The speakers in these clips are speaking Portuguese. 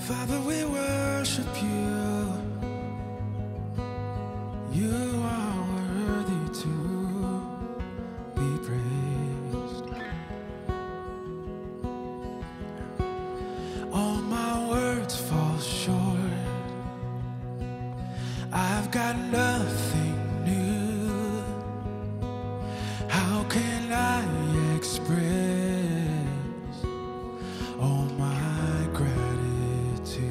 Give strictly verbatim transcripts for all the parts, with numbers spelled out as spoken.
Father, we worship you. You are worthy to be praised. All my words fall short. I've got nothing new. How can I express all my gratitude?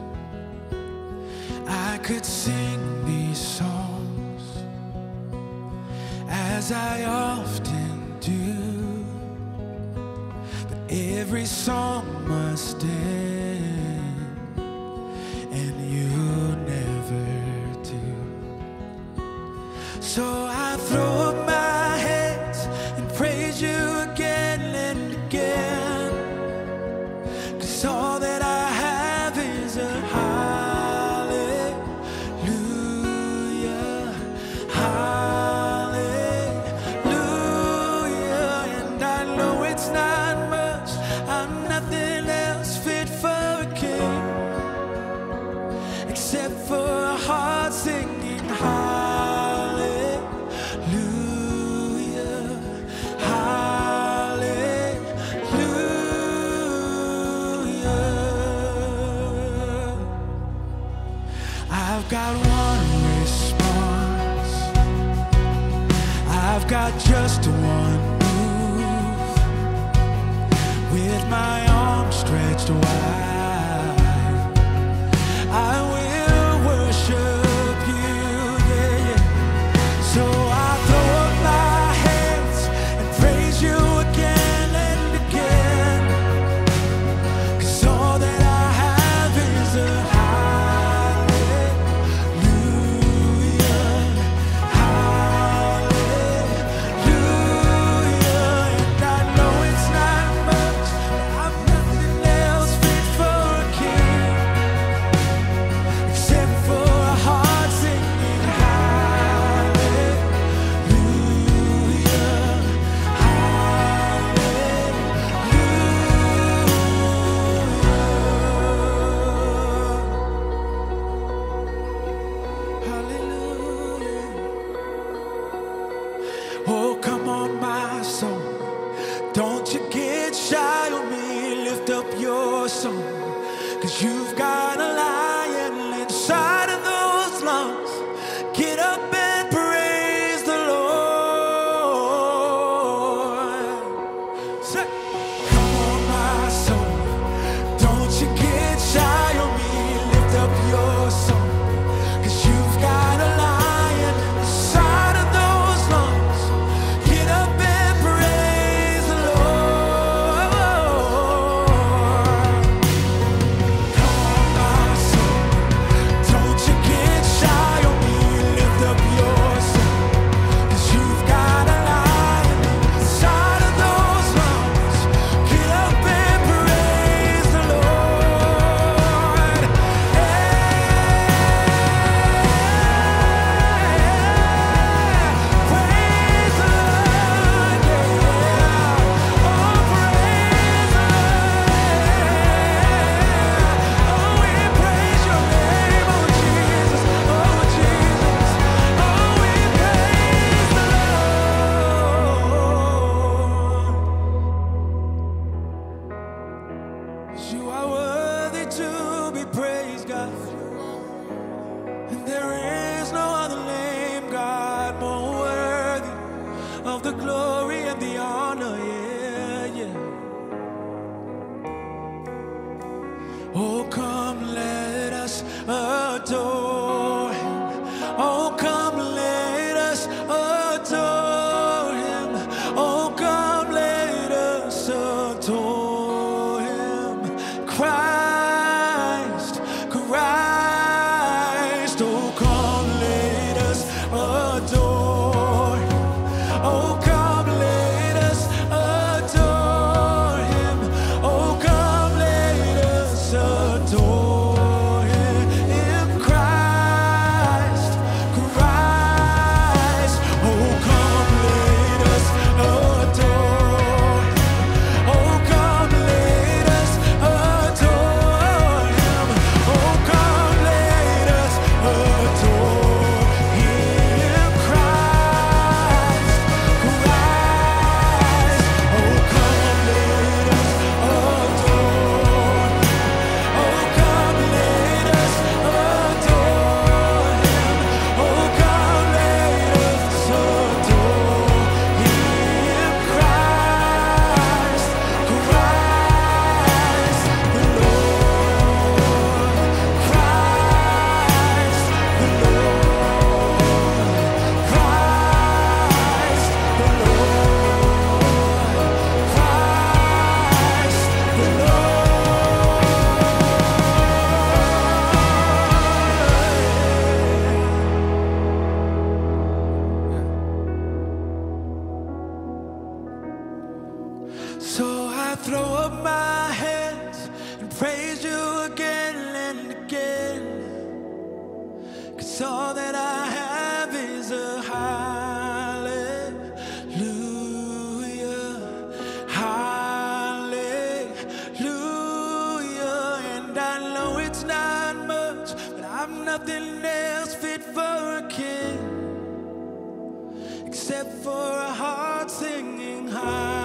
I could sing these songs as I often do, but every song must end, and you never do. So I throw up my hands and praise you again and again, 'cause all that I have is a hallelujah, hallelujah. And I know it's not much, I'm nothing else fit for a king, except for a heart singing hallelujah, hallelujah. I've got one response, I've got just one move, with my arms stretched wide, I will worship you, yeah, yeah. So I throw up my hands and praise you again and again, 'cause all that I have is a hallelujah, hallelujah. And I know it's not much, but I'm nothing else fit for a king, except for a heart singing hallelujah, hallelujah, hallelujah. Oh, come on, my soul, don't you get shy on me, lift up your song, 'cause you've got a lion inside of those lungs. Get up and praise the Lord. Say, come on, my soul, don't you get shy on me, lift up your song, 'cause you've got a lion inside of those lungs. Get up and praise the Lord. Come on, my soul. So I throw up my hands and praise you again and again. 'Cause all that I have is a hallelujah, hallelujah. And I know it's not much, but I'm nothing else fit for a king, except for a heart singing hallelujah.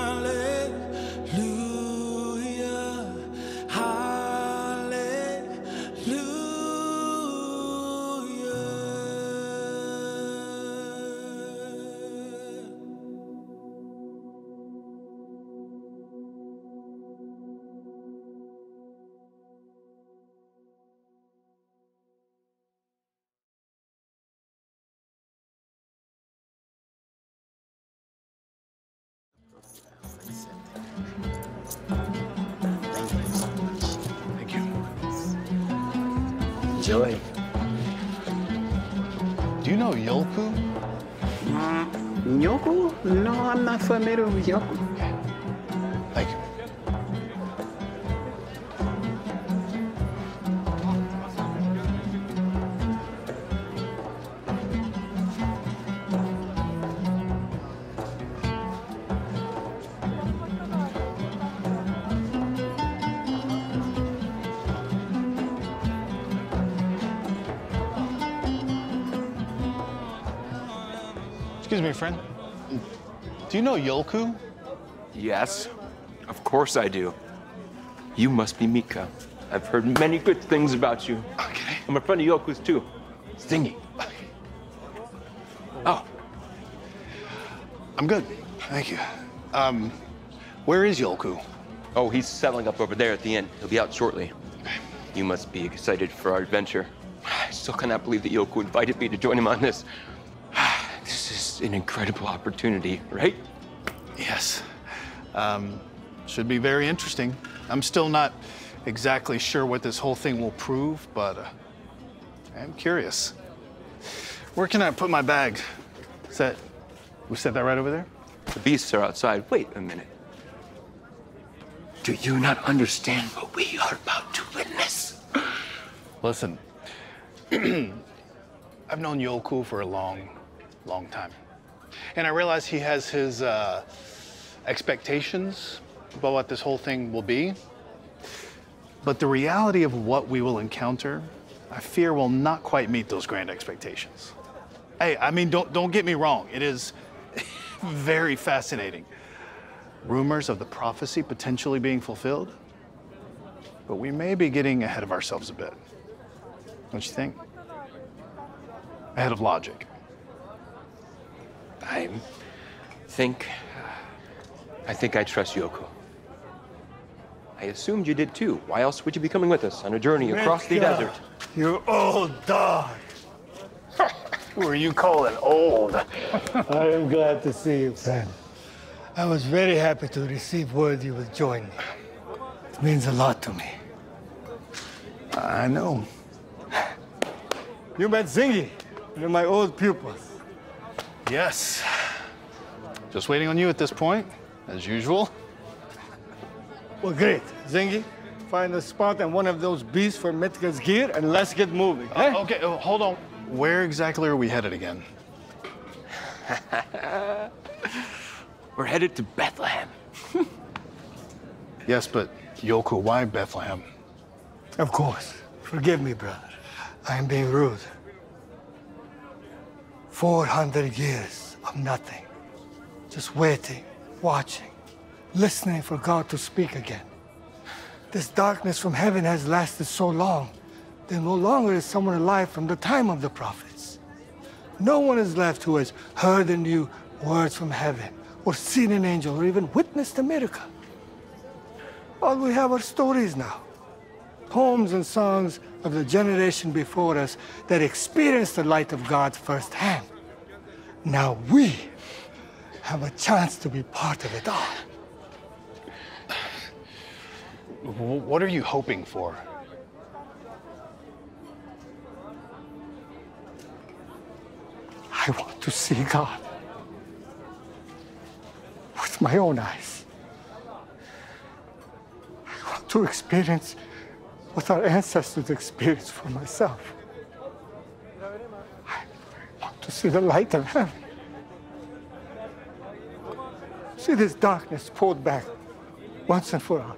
Thank you. Enjoy. Do you know Yolku? Uh, Yoku? No, I'm not familiar with Yoku. Thank you. Excuse me, friend. Do you know Yolku? Yes, of course I do. You must be Mika. I've heard many good things about you. Okay. I'm a friend of Yoku's too. Zingy. Oh, I'm good. Thank you. Um, where is Yolku? oh, he's settling up over there at the inn. He'll be out shortly. You must be excited for our adventure. I still cannot believe that Yoku invited me to join him on this. This is an incredible opportunity, right? Yes. Um, should be very interesting. I'm still not exactly sure what this whole thing will prove, but uh, I'm curious. Where can I put my bag? Is that, we set that right over there? The beasts are outside. Wait a minute. Do you not understand what we are about to witness? Listen, I've known Yolku for a long, long time. And I realize he has his uh, expectations about what this whole thing will be. But the reality of what we will encounter, I fear will not quite meet those grand expectations. Hey, I mean, don't, don't get me wrong. It is very fascinating. Rumors of the prophecy potentially being fulfilled. But we may be getting ahead of ourselves a bit. Don't you think? Ahead of logic. I think, I think I trust Yoku. I assumed you did too. Why else would you be coming with us on a journey across the desert? You old dog. Who are you calling old? I am glad to see you, friend. I was very happy to receive word you would join me. It means a lot to me. I know. You met Zingy, one of my old pupils. Yes. Just waiting on you at this point, as usual. Well, great. Zingy, find a spot and one of those beasts for Mitka's gear, and let's get moving. Uh, okay, oh, hold on. Where exactly are we headed again? We're headed to Bethlehem. Yes, but Yolku, why Bethlehem? Of course. Forgive me, brother. I am being rude. four hundred years of nothing. Just waiting, watching, listening for God to speak again. This darkness from heaven has lasted so long, there no longer is someone alive from the time of the prophets. No one is left who has heard and knew words from heaven, or seen an angel, or even witnessed a miracle. All we have are stories now. Poems and songs of the generation before us that experienced the light of God firsthand. Now we have a chance to be part of it all. What are you hoping for? I want to see God with my own eyes. to experience what our ancestors experienced for myself. I want to see the light of heaven. See this darkness pulled back once and for all.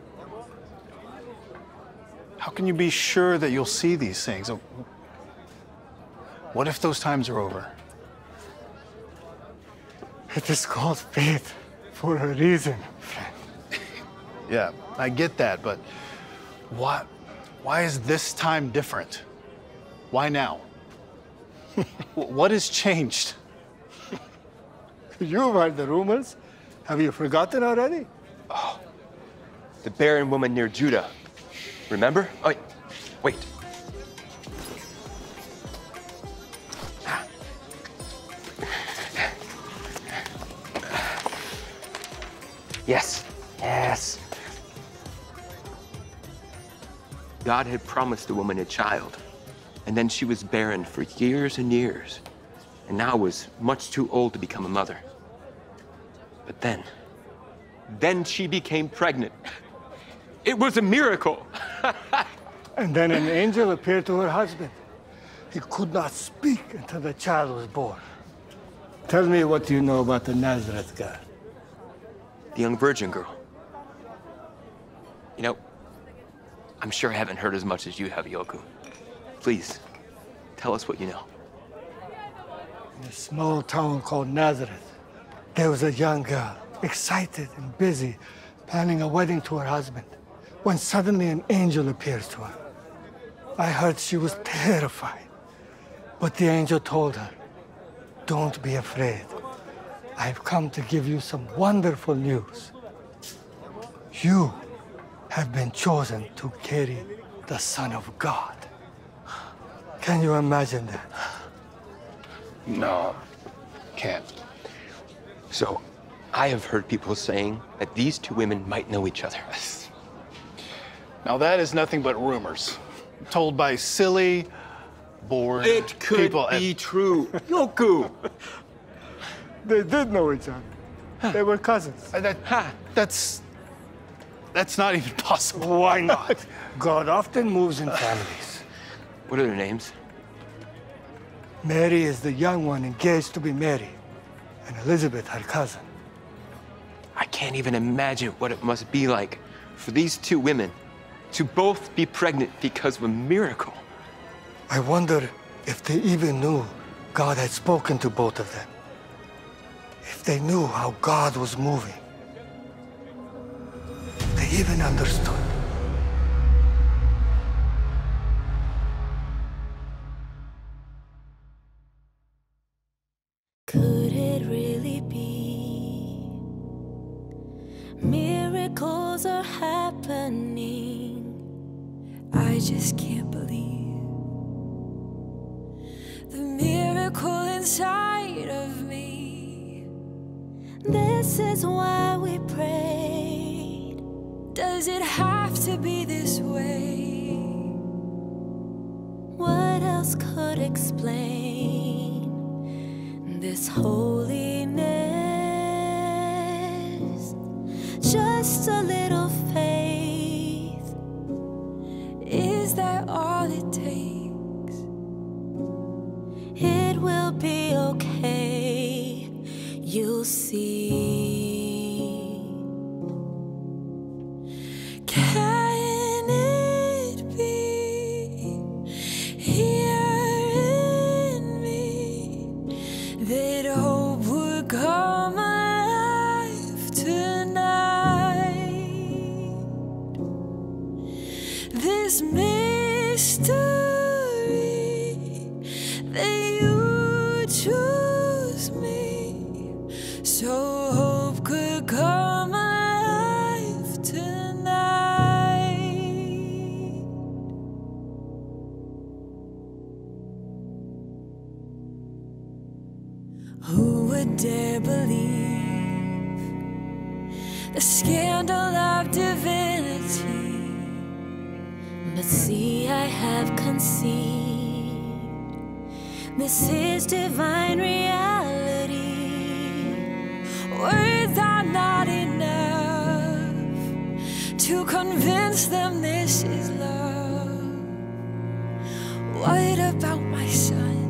How can you be sure that you'll see these things? What if those times are over? It is called faith for a reason, friend. Yeah, I get that, but why, why is this time different? Why now? What has changed? You've heard the rumors. Have you forgotten already? Oh, the barren woman near Judah. Remember? Oh, wait. Yes, yes. God had promised the woman a child, and then she was barren for years and years, and now was much too old to become a mother. But then, then she became pregnant. It was a miracle. And then an angel appeared to her husband. He could not speak until the child was born. Tell me what you know about the Nazareth girl. The young virgin girl. You know, I'm sure I haven't heard as much as you have, Yoku. Please, tell us what you know. In a small town called Nazareth, there was a young girl, excited and busy, planning a wedding to her husband, when suddenly an angel appears to her. I heard she was terrified, but the angel told her, "Don't be afraid. I've come to give you some wonderful news. You have been chosen to carry the Son of God." Can you imagine that? No, can't. So, I have heard people saying that these two women might know each other. Now that is nothing but rumors, told by silly, bored It could people. be true. Yoku! They did know each other. They were cousins. Uh, that, that's that's not even possible. Why not? God often moves in families. What are their names? Mary is the young one engaged to be married, and Elizabeth, her cousin. I can't even imagine what it must be like for these two women to both be pregnant because of a miracle. I wonder if they even knew God had spoken to both of them. If they knew how God was moving. They even understood. Could it really be? Miracles are happening. I just can't believe the miracle inside of me. This is why we prayed. Does it have to be this way? What else could explain this holiness? Just a little faith. Is that all it takes? It will be okay. You'll see. Can it be here in me that hope would come alive tonight? This mystery that you choose me, so hope could come alive tonight. Who would dare believe the scandal of divinity? But see, I have conceived. This is divine reality. Words are not enough to convince tells them this is love, what about my son?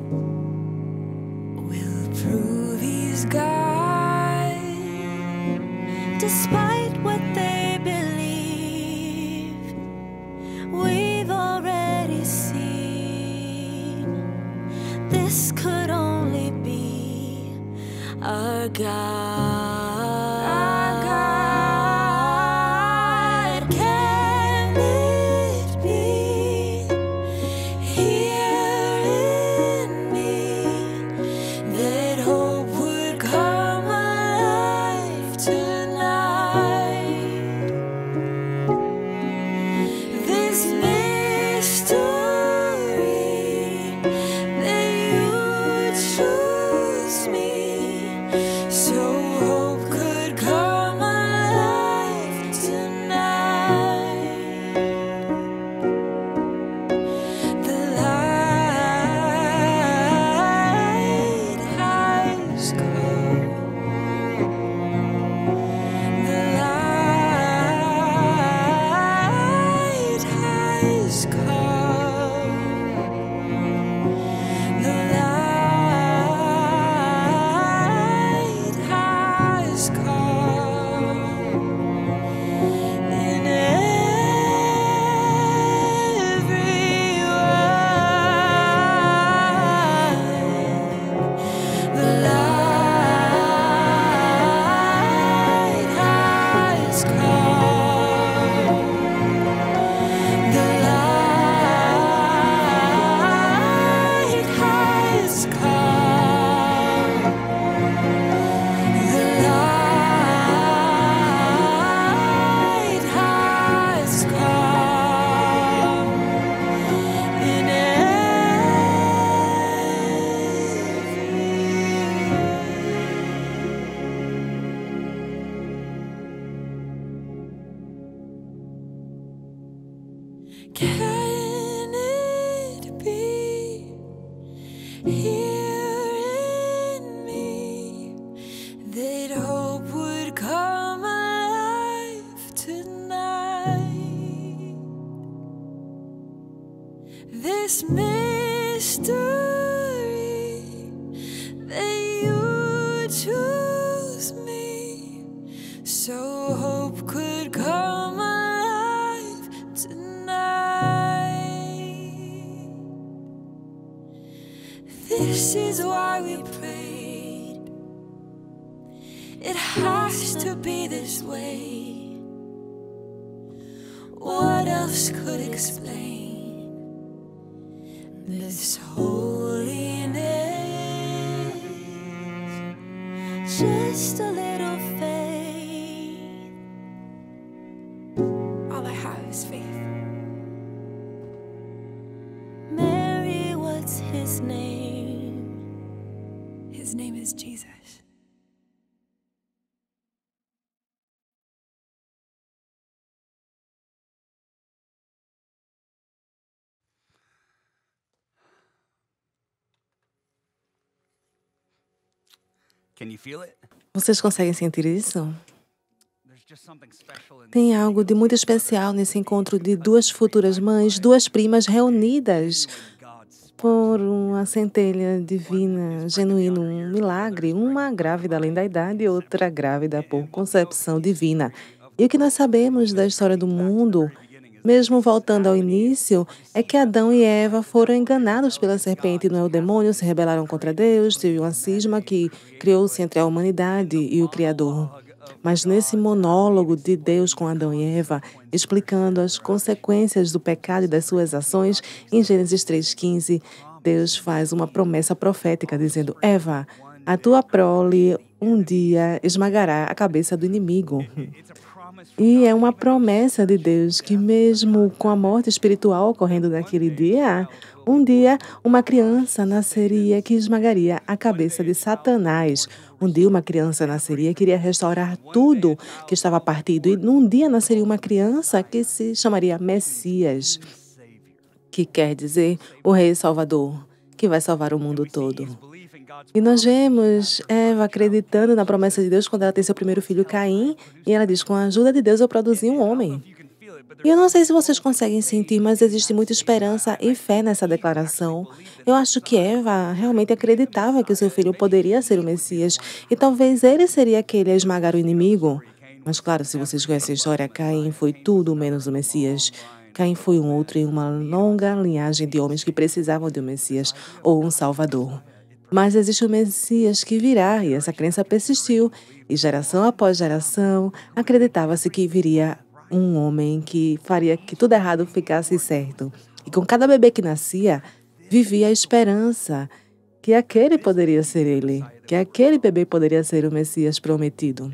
Will prove he's God, despite what they believe. We've already seen this could only be our God. Our God. Can it be here in me that hope would come alive tonight? This mystery that you choose me, so hope could come alive tonight. The light has come. The light has come. The light has come in everyone. The light has come. The light has come. The light has come in every. Can it be here in me that hope would come alive tonight? This mystery that you choose me, so hope could come alive tonight. This is why we prayed. It has to be this way. What else could explain this holiness? Just a little faith. All I have is faith. Mary, what's his name? His name is Jesus. Can you feel it? Vocês conseguem sentir isso? There's just something special in Tem algo de muito especial nesse encontro de duas futuras mães, duas primas reunidas por uma centelha divina, genuíno, um milagre, uma grávida além da idade e outra grávida por concepção divina. E o que nós sabemos da história do mundo, mesmo voltando ao início, é que Adão e Eva foram enganados pela serpente, não é o demônio, se rebelaram contra Deus, teve uma cisma que criou-se entre a humanidade e o Criador. Mas nesse monólogo de Deus com Adão e Eva, explicando as consequências do pecado e das suas ações, em Gênesis três, quinze, Deus faz uma promessa profética dizendo: Eva, a tua prole um dia esmagará a cabeça do inimigo. E é uma promessa de Deus que mesmo com a morte espiritual ocorrendo naquele dia, um dia uma criança nasceria que esmagaria a cabeça de Satanás. Um dia uma criança nasceria que iria restaurar tudo que estava partido. E num dia nasceria uma criança que se chamaria Messias, que quer dizer o Rei Salvador, que vai salvar o mundo todo. E nós vemos Eva acreditando na promessa de Deus quando ela tem seu primeiro filho, Caim, e ela diz: com a ajuda de Deus eu produzi um homem. E eu não sei se vocês conseguem sentir, mas existe muita esperança e fé nessa declaração. Eu acho que Eva realmente acreditava que o seu filho poderia ser o Messias e talvez ele seria aquele a esmagar o inimigo. Mas claro, se vocês conhecem a história, Caim foi tudo menos o Messias. Caim foi um outro em uma longa linhagem de homens que precisavam de um Messias ou um Salvador. Mas existe um Messias que virá e essa crença persistiu e geração após geração acreditava-se que viria um homem que faria que tudo errado ficasse certo. E com cada bebê que nascia, vivia a esperança que aquele poderia ser ele, que aquele bebê poderia ser o Messias prometido.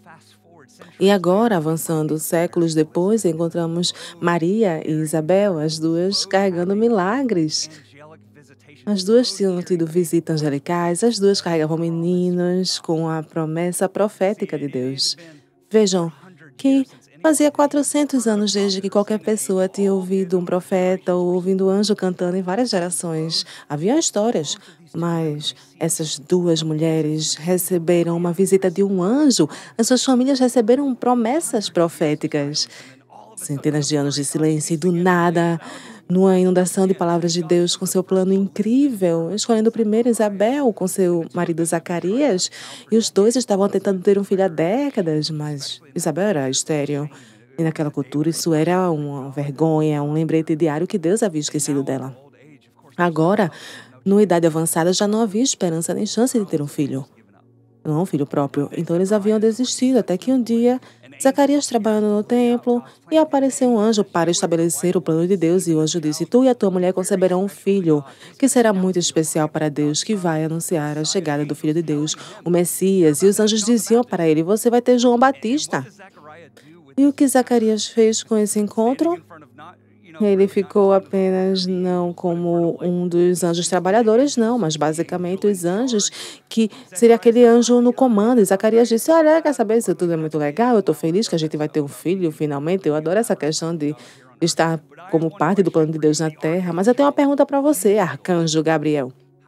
E agora, avançando séculos depois, encontramos Maria e Isabel, as duas carregando milagres. As duas tinham tido visitas angelicais, as duas carregavam meninos com a promessa profética de Deus. Vejam que fazia quatrocentos anos desde que qualquer pessoa tinha ouvido um profeta ou ouvindo um anjo cantando em várias gerações. Haviam histórias, mas essas duas mulheres receberam uma visita de um anjo. As suas famílias receberam promessas proféticas. Centenas de anos de silêncio e do nada, numa inundação de palavras de Deus com seu plano incrível, escolhendo primeiro Isabel com seu marido Zacarias, e os dois estavam tentando ter um filho há décadas, mas Isabel era estéril. E naquela cultura isso era uma vergonha, um lembrete diário que Deus havia esquecido dela. Agora, numa idade avançada, já não havia esperança nem chance de ter um filho. Não um filho próprio. Então eles haviam desistido, até que um dia Zacarias trabalhando no templo e apareceu um anjo para estabelecer o plano de Deus. E o anjo disse: tu e a tua mulher conceberão um filho, que será muito especial para Deus, que vai anunciar a chegada do Filho de Deus, o Messias. E os anjos diziam para ele: você vai ter João Batista. E o que Zacarias fez com esse encontro? Ele ficou apenas não como um dos anjos trabalhadores, não, mas basicamente os anjos, que seria aquele anjo no comando. E Zacarias disse: olha, quer saber, isso tudo é muito legal, eu estou feliz que a gente vai ter um filho, finalmente. Eu adoro essa questão de estar como parte do plano de Deus na Terra. Mas eu tenho uma pergunta para você, arcanjo Gabriel.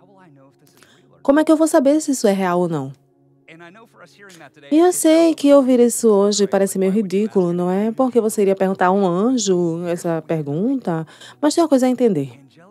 Como é que eu vou saber se isso é real ou não? E eu sei que ouvir isso hoje parece meio ridículo, não é? Porque você iria perguntar a um anjo essa pergunta, mas tem uma coisa a entender.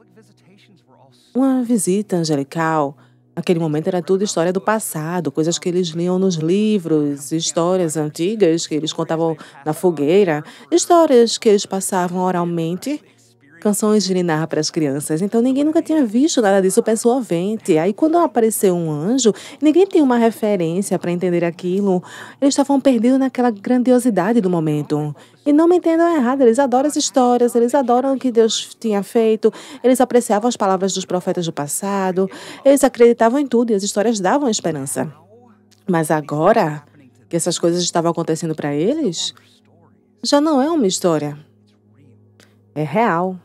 Uma visita angelical, naquele momento era tudo história do passado, coisas que eles liam nos livros, histórias antigas que eles contavam na fogueira, histórias que eles passavam oralmente, canções de ninar para as crianças. Então ninguém nunca tinha visto nada disso pessoalmente. Aí quando apareceu um anjo, ninguém tinha uma referência para entender aquilo. Eles estavam perdidos naquela grandiosidade do momento. E não me entendam errado, eles adoram as histórias, eles adoram o que Deus tinha feito, eles apreciavam as palavras dos profetas do passado, eles acreditavam em tudo e as histórias davam esperança. Mas agora que essas coisas estavam acontecendo para eles, já não é uma história. É real.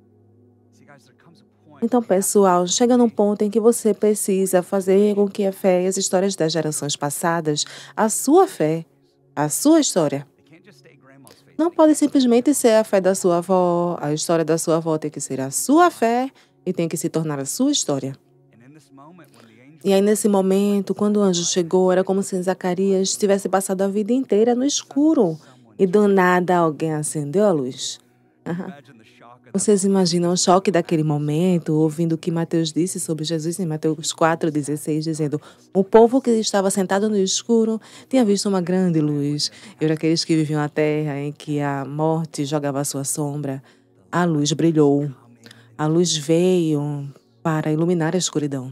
Então, pessoal, chega num ponto em que você precisa fazer com que a fé e as histórias das gerações passadas, a sua fé, a sua história, não pode simplesmente ser a fé da sua avó, a história da sua avó tem que ser a sua fé e tem que se tornar a sua história. E aí, nesse momento, quando o anjo chegou, era como se Zacarias tivesse passado a vida inteira no escuro e do nada alguém acendeu a luz. Uhum. Vocês imaginam o choque daquele momento, ouvindo o que Mateus disse sobre Jesus em Mateus quatro, dezesseis, dizendo: o povo que estava sentado no escuro tinha visto uma grande luz. E era aqueles que viviam na terra em que a morte jogava a sua sombra. A luz brilhou. A luz veio para iluminar a escuridão.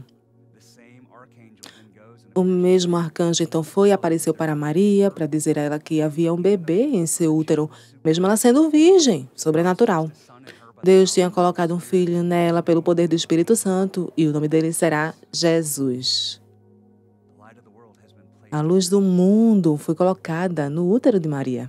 O mesmo arcanjo então foi e apareceu para Maria para dizer a ela que havia um bebê em seu útero, mesmo ela sendo virgem, sobrenatural. Deus tinha colocado um filho nela pelo poder do Espírito Santo e o nome dele será Jesus. A luz do mundo foi colocada no útero de Maria.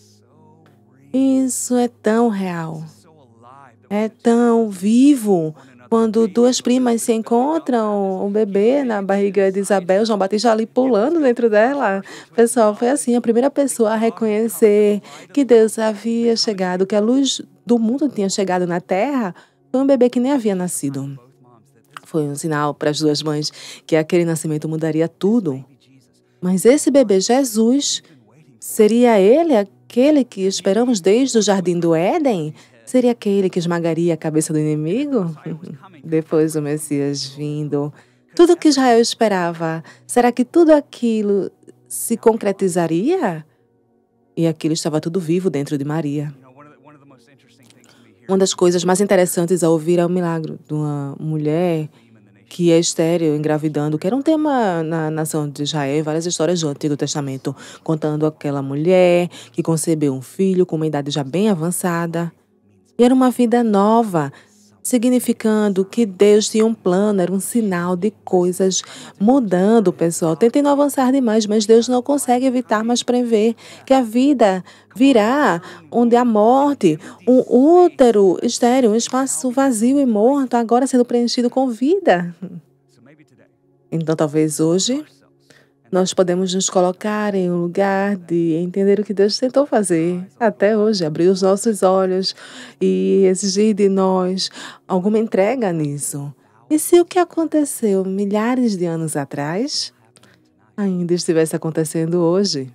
Isso é tão real, é tão vivo. Quando duas primas se encontram, um bebê na barriga de Isabel, João Batista ali pulando dentro dela. Pessoal, foi assim, a primeira pessoa a reconhecer que Deus havia chegado, que a luz do mundo tinha chegado na Terra, foi um bebê que nem havia nascido. Foi um sinal para as duas mães que aquele nascimento mudaria tudo. Mas esse bebê, Jesus, seria ele aquele que esperamos desde o Jardim do Éden? Seria aquele que esmagaria a cabeça do inimigo? Depois do Messias vindo, tudo o que Israel esperava, será que tudo aquilo se concretizaria? E aquilo estava tudo vivo dentro de Maria. Uma das coisas mais interessantes a ouvir é o milagre de uma mulher que é estéril, engravidando, que era um tema na nação de Israel, várias histórias do Antigo Testamento, contando aquela mulher que concebeu um filho com uma idade já bem avançada. E era uma vida nova, significando que Deus tinha um plano, era um sinal de coisas mudando, pessoal. Tentem não avançar demais, mas Deus não consegue evitar, mas prever que a vida virá onde a morte, um útero estéril, um espaço vazio e morto, agora sendo preenchido com vida. Então, talvez hoje, nós podemos nos colocar em um lugar de entender o que Deus tentou fazer até hoje, abrir os nossos olhos e exigir de nós alguma entrega nisso. E se o que aconteceu milhares de anos atrás ainda estivesse acontecendo hoje?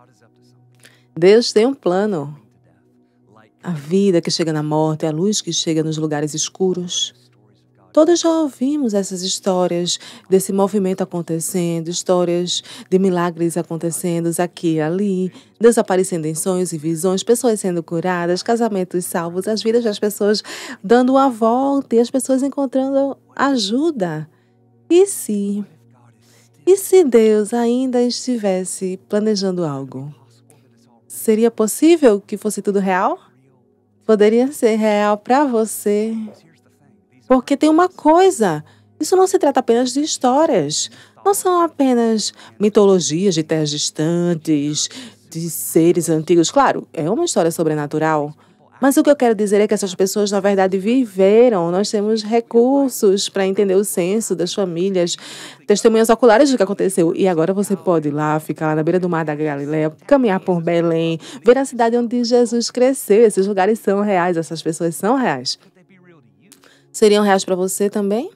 Deus tem um plano. A vida que chega na morte, a luz que chega nos lugares escuros. Todos já ouvimos essas histórias desse movimento acontecendo, histórias de milagres acontecendo aqui e ali, Deus aparecendo em sonhos e visões, pessoas sendo curadas, casamentos salvos, as vidas das pessoas dando uma volta e as pessoas encontrando ajuda. E se? E se Deus ainda estivesse planejando algo? Seria possível que fosse tudo real? Poderia ser real para você? Porque tem uma coisa, isso não se trata apenas de histórias, não são apenas mitologias de terras distantes, de seres antigos. Claro, é uma história sobrenatural, mas o que eu quero dizer é que essas pessoas, na verdade, viveram. Nós temos recursos para entender o senso das famílias, testemunhas oculares do que aconteceu. E agora você pode ir lá, ficar lá na beira do mar da Galileia, caminhar por Belém, ver a cidade onde Jesus cresceu. Esses lugares são reais, essas pessoas são reais. Seriam reais para você também?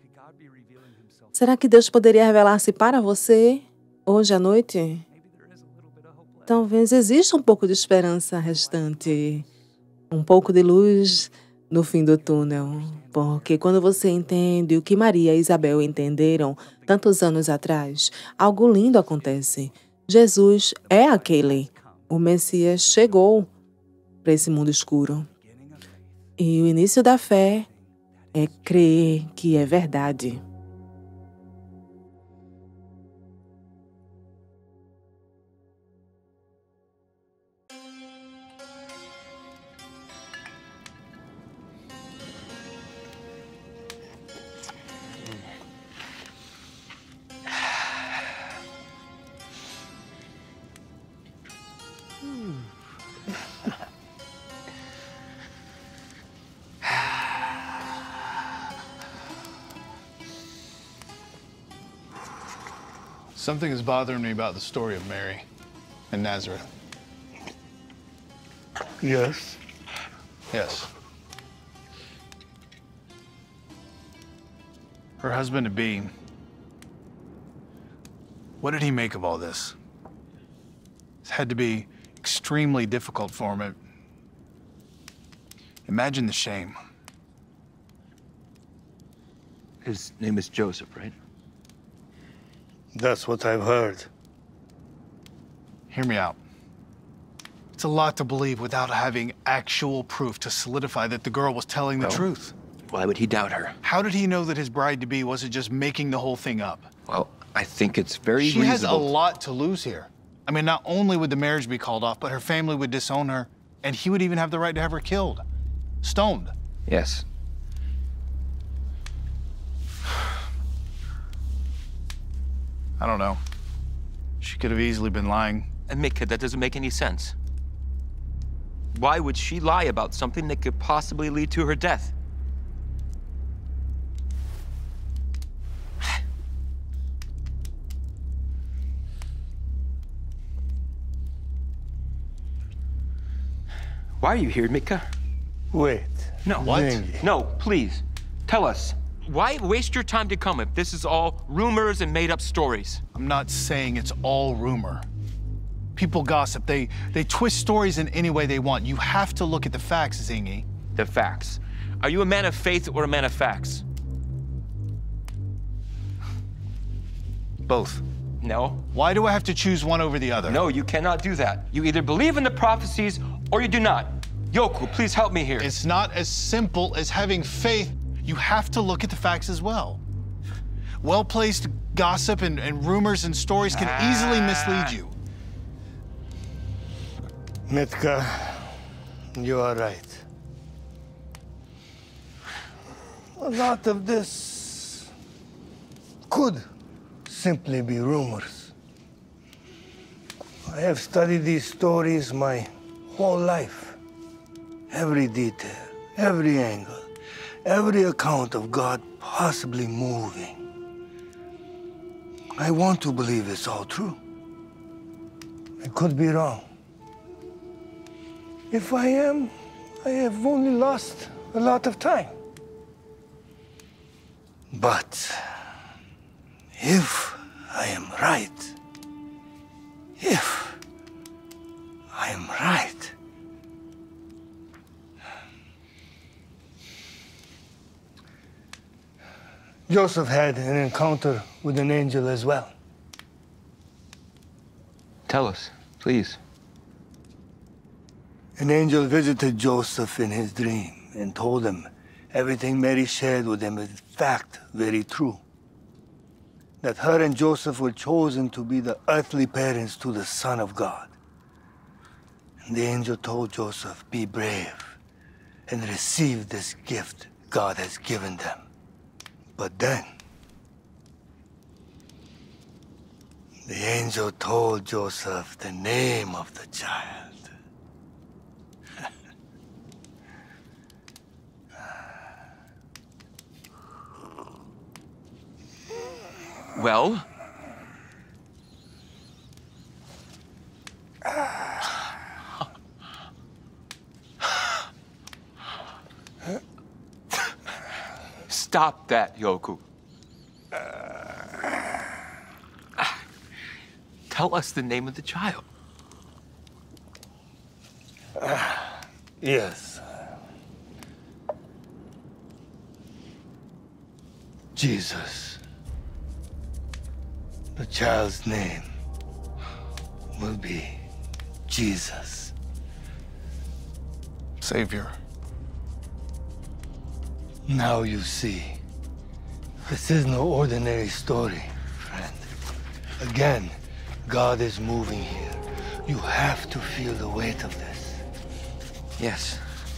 Será que Deus poderia revelar-se para você hoje à noite? Talvez exista um pouco de esperança restante, um pouco de luz no fim do túnel. Porque quando você entende o que Maria e Isabel entenderam tantos anos atrás, algo lindo acontece. Jesus é aquele. O Messias chegou para esse mundo escuro. E o início da fé é crer que é verdade. Something is bothering me about the story of Mary and Nazareth. Yes. Yes. Her husband-to-be, what did he make of all this? It had to be extremely difficult for him. Imagine the shame. His name is Joseph, right? That's what I've heard. Hear me out. It's a lot to believe without having actual proof to solidify that the girl was telling the Well, truth. Why would he doubt her? How did he know that his bride-to-be wasn't just making the whole thing up? Well, I think it's very She has a reasonable. lot to lose here. I mean, not only would the marriage be called off, but her family would disown her, and he would even have the right to have her killed. Stoned. Yes. I don't know. She could have easily been lying. And Mika, that doesn't make any sense. Why would she lie about something that could possibly lead to her death? Why are you here, Mika? Wait. No. What? Mengi. No, please. Tell us. Why waste your time to come if this is all rumors and made-up stories? I'm not saying it's all rumor. People gossip. They they twist stories in any way they want. You have to look at the facts, Zingy. The facts. Are you a man of faith or a man of facts? Both. No. Why do I have to choose one over the other? No, you cannot do that. You either believe in the prophecies or you do not. Yoku, please help me here. It's not as simple as having faith. You have to look at the facts as well. Well-placed gossip and, and rumors and stories can ah. easily mislead you. Mitka, you are right. A lot of this could simply be rumors. I have studied these stories my whole life. Every detail, every angle, every account of God possibly moving. I want to believe it's all true. I could be wrong. If I am, I have only lost a lot of time. But if I am right, if I am right, Joseph had an encounter with an angel as well. Tell us, please. An angel visited Joseph in his dream and told him everything Mary shared with him is in fact very true. That her and Joseph were chosen to be the earthly parents to the Son of God. And the angel told Joseph, be brave and receive this gift God has given them. But then, the angel told Joseph the name of the child. Well? Stop that, Yoku. Tell us the name of the child. Uh, yes. Jesus. The child's name will be Jesus. Savior. Now you see, this is no ordinary story, friend. Again, God is moving here. You have to feel the weight of this. Yes.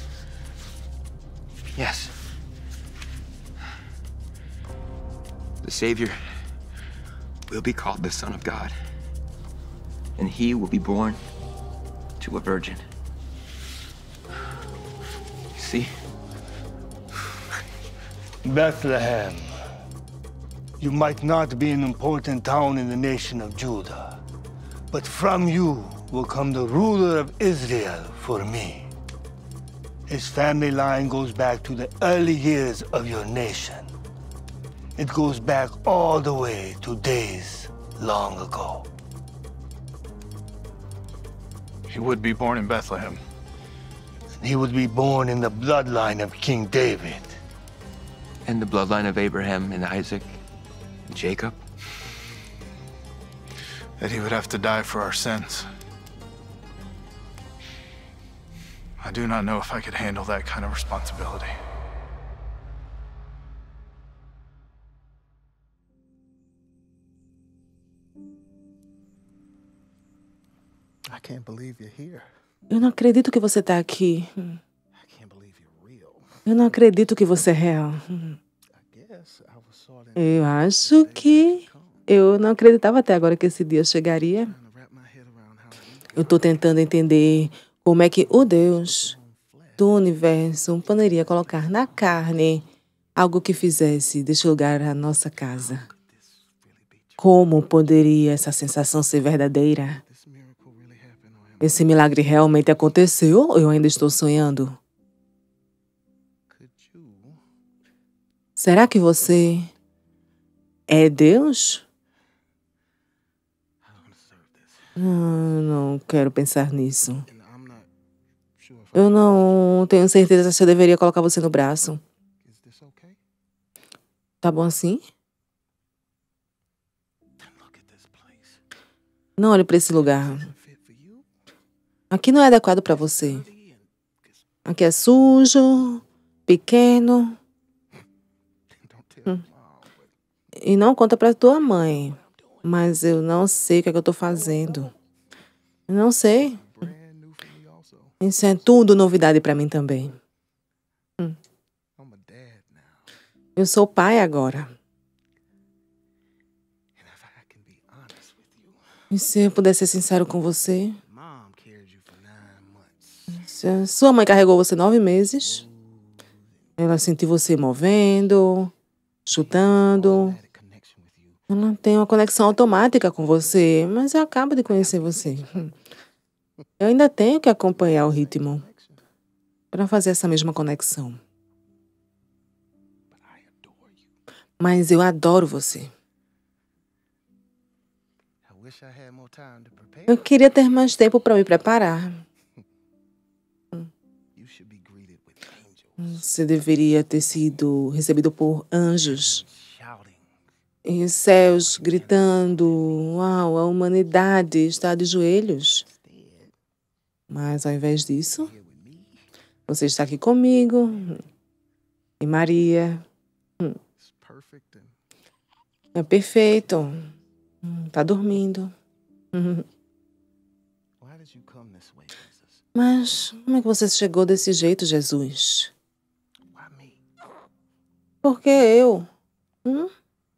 Yes. The Savior will be called the Son of God, and he will be born to a virgin. You see? Bethlehem. You might not be an important town in the nation of Judah, but from you will come the ruler of Israel for me. His family line goes back to the early years of your nation. It goes back all the way to days long ago. He would be born in Bethlehem. He would be born in the bloodline of King David. And the bloodline of Abraham and Isaac and Jacob. That he would have to die for our sins. I do not know if I could handle that kind of responsibility. I can't believe you're here. Eu não acredito que você está aqui. I can't believe you're real. Eu não acredito que você é real. Eu acho que eu não acreditava até agora que esse dia chegaria. Eu estou tentando entender como é que o Deus do universo poderia colocar na carne algo que fizesse deste lugar a nossa casa. Como poderia essa sensação ser verdadeira? Esse milagre realmente aconteceu ou eu ainda estou sonhando? Será que você é Deus? Não, não não quero pensar nisso. Eu não tenho certeza se eu deveria colocar você no braço. Tá bom assim? Não olhe para esse lugar. Aqui não é adequado para você. Aqui é sujo, pequeno. Hum. E não conta para tua mãe. Mas eu não sei o que é que eu estou fazendo. Eu não sei. Isso é tudo novidade para mim também. Hum. Eu sou pai agora. E se eu puder ser sincero com você? Se sua mãe carregou você nove meses. Ela sentiu você movendo, chutando. Eu não tenho uma conexão automática com você, mas eu acabo de conhecer você. Eu ainda tenho que acompanhar o ritmo para fazer essa mesma conexão. Mas eu adoro você. Eu queria ter mais tempo para me preparar. Você deveria ter sido recebido por anjos. E os céus gritando, uau, a humanidade está de joelhos. Mas ao invés disso, você está aqui comigo e Maria. É perfeito. Está dormindo. Mas como é que você chegou desse jeito, Jesus? Por que eu? Hum?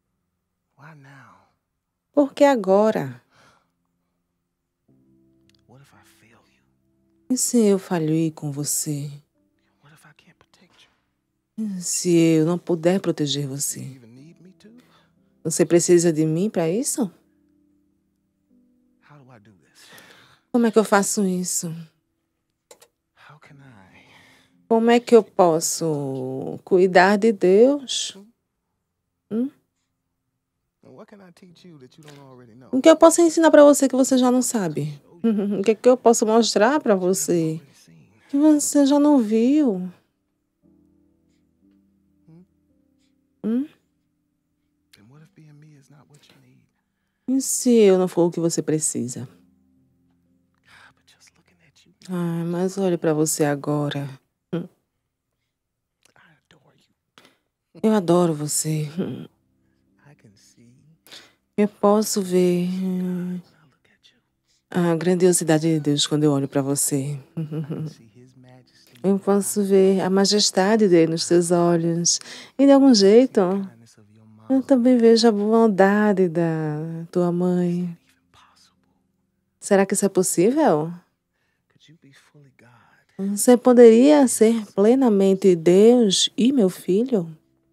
Por que agora? E se eu falhei com você? E se eu não puder proteger você? Você precisa de mim para isso? Como é que eu faço isso? Como é que eu posso cuidar de Deus? Hum? O que eu posso ensinar para você que você já não sabe? O que, é que eu posso mostrar para você que você já não viu? Hum? E se eu não for o que você precisa? Ai, mas olhe para você agora. Eu adoro você. Eu posso ver a grandiosidade de Deus quando eu olho para você. Eu posso ver a majestade dele nos seus olhos. E de algum jeito, eu também vejo a bondade da tua mãe. Será que isso é possível? Você poderia ser plenamente Deus e meu filho?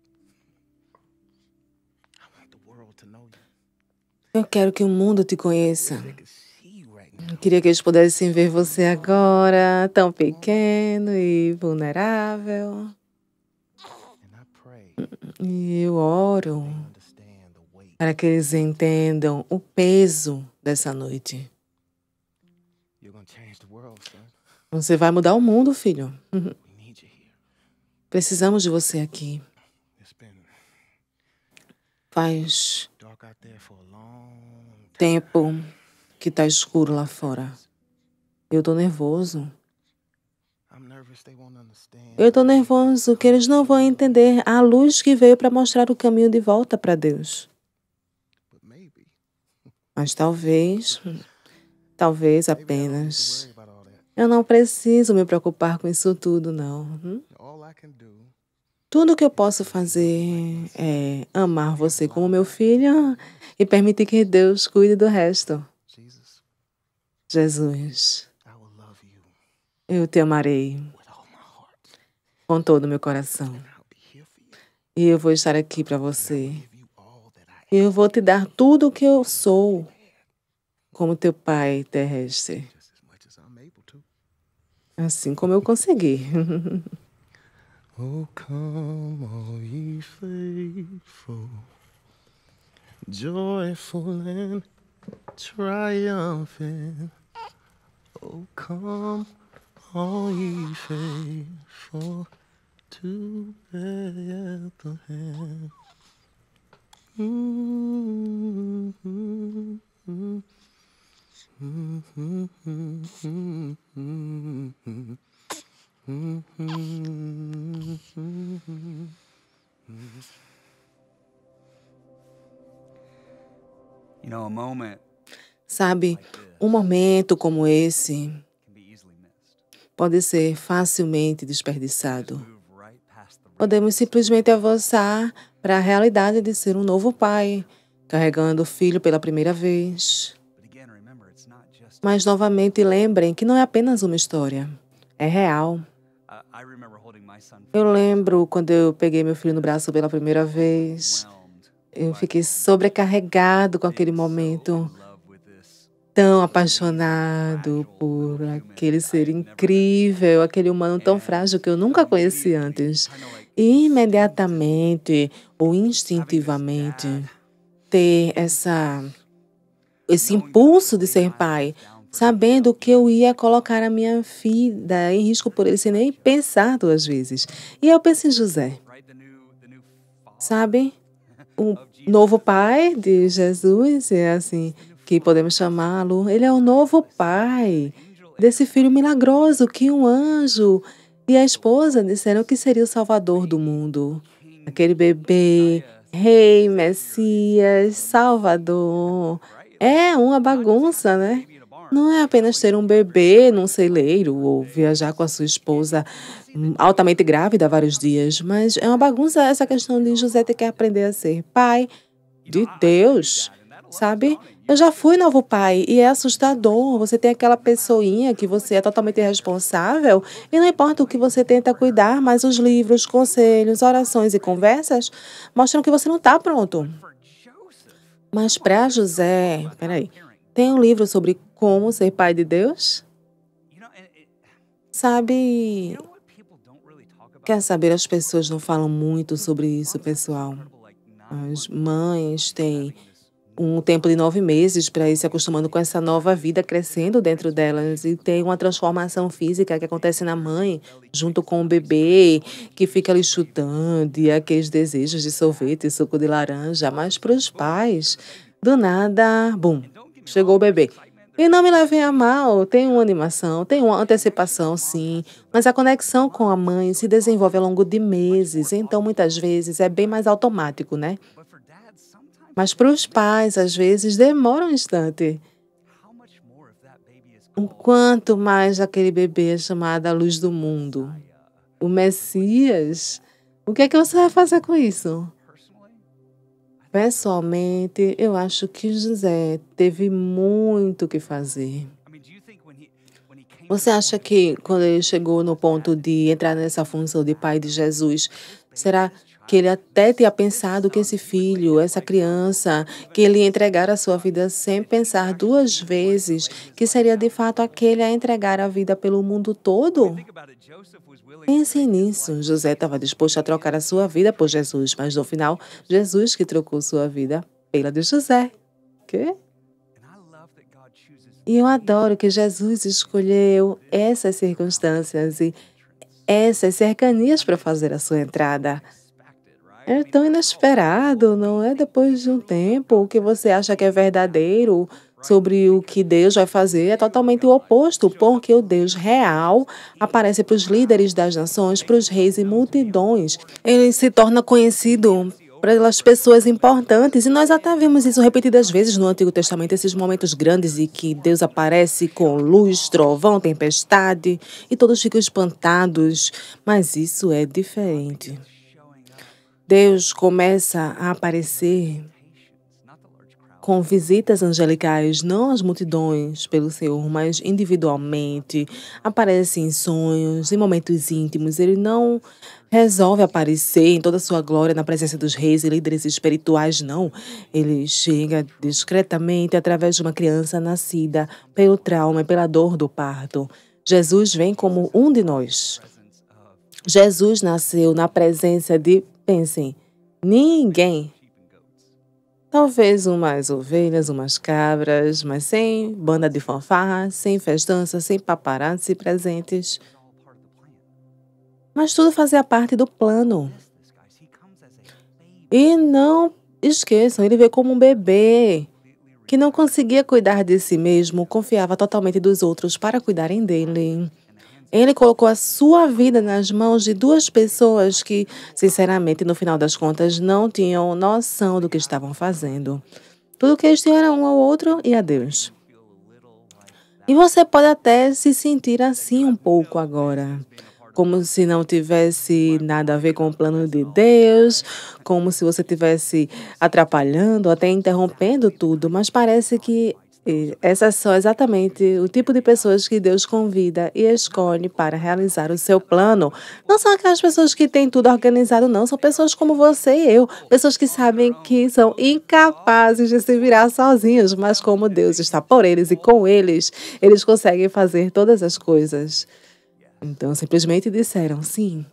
Eu quero que o mundo te conheça. Eu queria que eles pudessem ver você agora, tão pequeno e vulnerável. E eu oro para que eles entendam o peso dessa noite. Você vai mudar o mundo, filho. Precisamos de você aqui. Faz tempo que tá escuro lá fora. Eu tô nervoso. Eu tô nervoso que eles não vão entender a luz que veio para mostrar o caminho de volta para Deus. Mas talvez, talvez apenas, eu não preciso me preocupar com isso tudo, não. Hum? Tudo que eu posso fazer é amar você como meu filho e permitir que Deus cuide do resto. Jesus, eu te amarei com todo o meu coração. E eu vou estar aqui para você. E eu vou te dar tudo o que eu sou, como teu pai terrestre. Assim como eu consegui. Oh, come, all ye faithful, joyful and triumphant. Oh, come, all ye faithful, to Bethlehem. Mm-hmm. Mm-hmm. Mm-hmm. Mm-hmm. Mm-hmm. You know, a moment Sabe, um momento como esse can be easily missed. pode ser facilmente desperdiçado. Move right past the Podemos simplesmente avançar para a realidade de ser um novo pai, carregando o filho pela primeira vez. But again, remember, it's not just. Mas novamente lembrem que não é apenas uma história, é real. Uh, I remember holding my son Eu lembro quando eu peguei meu filho no braço pela primeira vez, overwhelmed, eu fiquei sobrecarregado com aquele momento, in love with this. tão apaixonado por aquele ser incrível, aquele humano tão frágil que eu nunca conheci antes. E imediatamente ou instintivamente ter essa, esse impulso de ser pai, sabendo que eu ia colocar a minha vida em risco por ele sem nem pensar duas vezes. E eu penso em José, Right? The new, the new father sabe? O novo pai de Jesus, é assim que podemos chamá-lo. Ele é o novo pai desse filho milagroso que um anjo e a esposa disseram que seria o salvador do mundo. Aquele bebê, rei, Messias, Salvador. É uma bagunça, né? Não é apenas ter um bebê num celeiro ou viajar com a sua esposa hum, altamente grávida há vários dias, mas é uma bagunça essa questão de José ter que aprender a ser pai de Deus, sabe? Eu já fui novo pai e é assustador. Você tem aquela pessoinha que você é totalmente irresponsável e não importa o que você tenta cuidar, mas os livros, conselhos, orações e conversas mostram que você não está pronto. Mas para José, peraí, tem um livro sobre como ser pai de Deus? You know, and it, Sabe, you know what people don't really talk about? quer saber, as pessoas não falam muito sobre isso, pessoal. Like nine As mães têm um tempo de nove meses para ir se acostumando com essa nova vida crescendo dentro delas. E tem uma transformação física que acontece na mãe, junto com o bebê, que fica ali chutando, e aqueles desejos de sorvete, suco de laranja. Mas para os pais, do nada, bum, chegou o bebê. E não me levem a mal, tem uma animação, tem uma antecipação, sim, mas a conexão com a mãe se desenvolve ao longo de meses, então muitas vezes é bem mais automático, né? But for dads, sometimes Mas para os pais, às vezes, demora um instante. how much more if that baby is O quanto mais aquele bebê é chamado a luz do mundo, o Messias, o que é que você vai fazer com isso? personally? Pessoalmente, eu acho que José teve muito o que fazer. I mean, do you think when he when he came Você acha que quando ele chegou no ponto de entrar nessa função de pai de Jesus, será que ele até tinha pensado que esse filho, essa criança, que ele ia entregar a sua vida sem pensar duas vezes, que seria de fato aquele a entregar a vida pelo mundo todo? think about it, Joseph was willing Pense nisso. José estava disposto a trocar a sua vida por Jesus, mas no final, Jesus que trocou sua vida pela de José. Quê? and I love that God chooses E eu adoro que Jesus escolheu essas circunstâncias e essas cercanias para fazer a sua entrada. expected, right? É tão inesperado, não é? Depois de um tempo, o que você acha que é verdadeiro sobre o que Deus vai fazer é totalmente o oposto, porque o Deus real aparece para os líderes das nações, para os reis e multidões. Ele se torna conhecido pelas pessoas importantes, e nós até vimos isso repetidas vezes no Antigo Testamento, esses momentos grandes em que Deus aparece com luz, trovão, tempestade, e todos ficam espantados, mas isso é diferente. Deus começa a aparecer Not the large crowd. com visitas angelicais, não as multidões pelo Senhor, mas individualmente. Aparece em sonhos, em momentos íntimos. Ele não resolve aparecer em toda a sua glória na presença dos reis e líderes espirituais, não. Ele chega discretamente através de uma criança nascida pelo trauma e pela dor do parto. Jesus vem como um de nós. Jesus nasceu na presença de, pensem, ninguém. Talvez umas ovelhas, umas cabras, mas sem banda de fanfarra, sem festança, sem paparazzi presentes. Mas tudo fazia parte do plano. E não esqueçam, ele veio como um bebê que não conseguia cuidar de si mesmo, confiava totalmente dos outros para cuidarem dele. Ele colocou a sua vida nas mãos de duas pessoas que, sinceramente, no final das contas, não tinham noção do que estavam fazendo. Tudo que eles tinham era um ao outro e a Deus. E você pode até se sentir assim um pouco agora. Como se não tivesse nada a ver com o plano de Deus, como se você estivesse atrapalhando, até interrompendo tudo, mas parece que essas são exatamente o tipo de pessoas que Deus convida e escolhe para realizar o seu plano. Não são aquelas pessoas que têm tudo organizado, não. São pessoas como você e eu. Pessoas que sabem que são incapazes de se virar sozinhos, mas como Deus está por eles e com eles, eles conseguem fazer todas as coisas. Então, simplesmente disseram sim.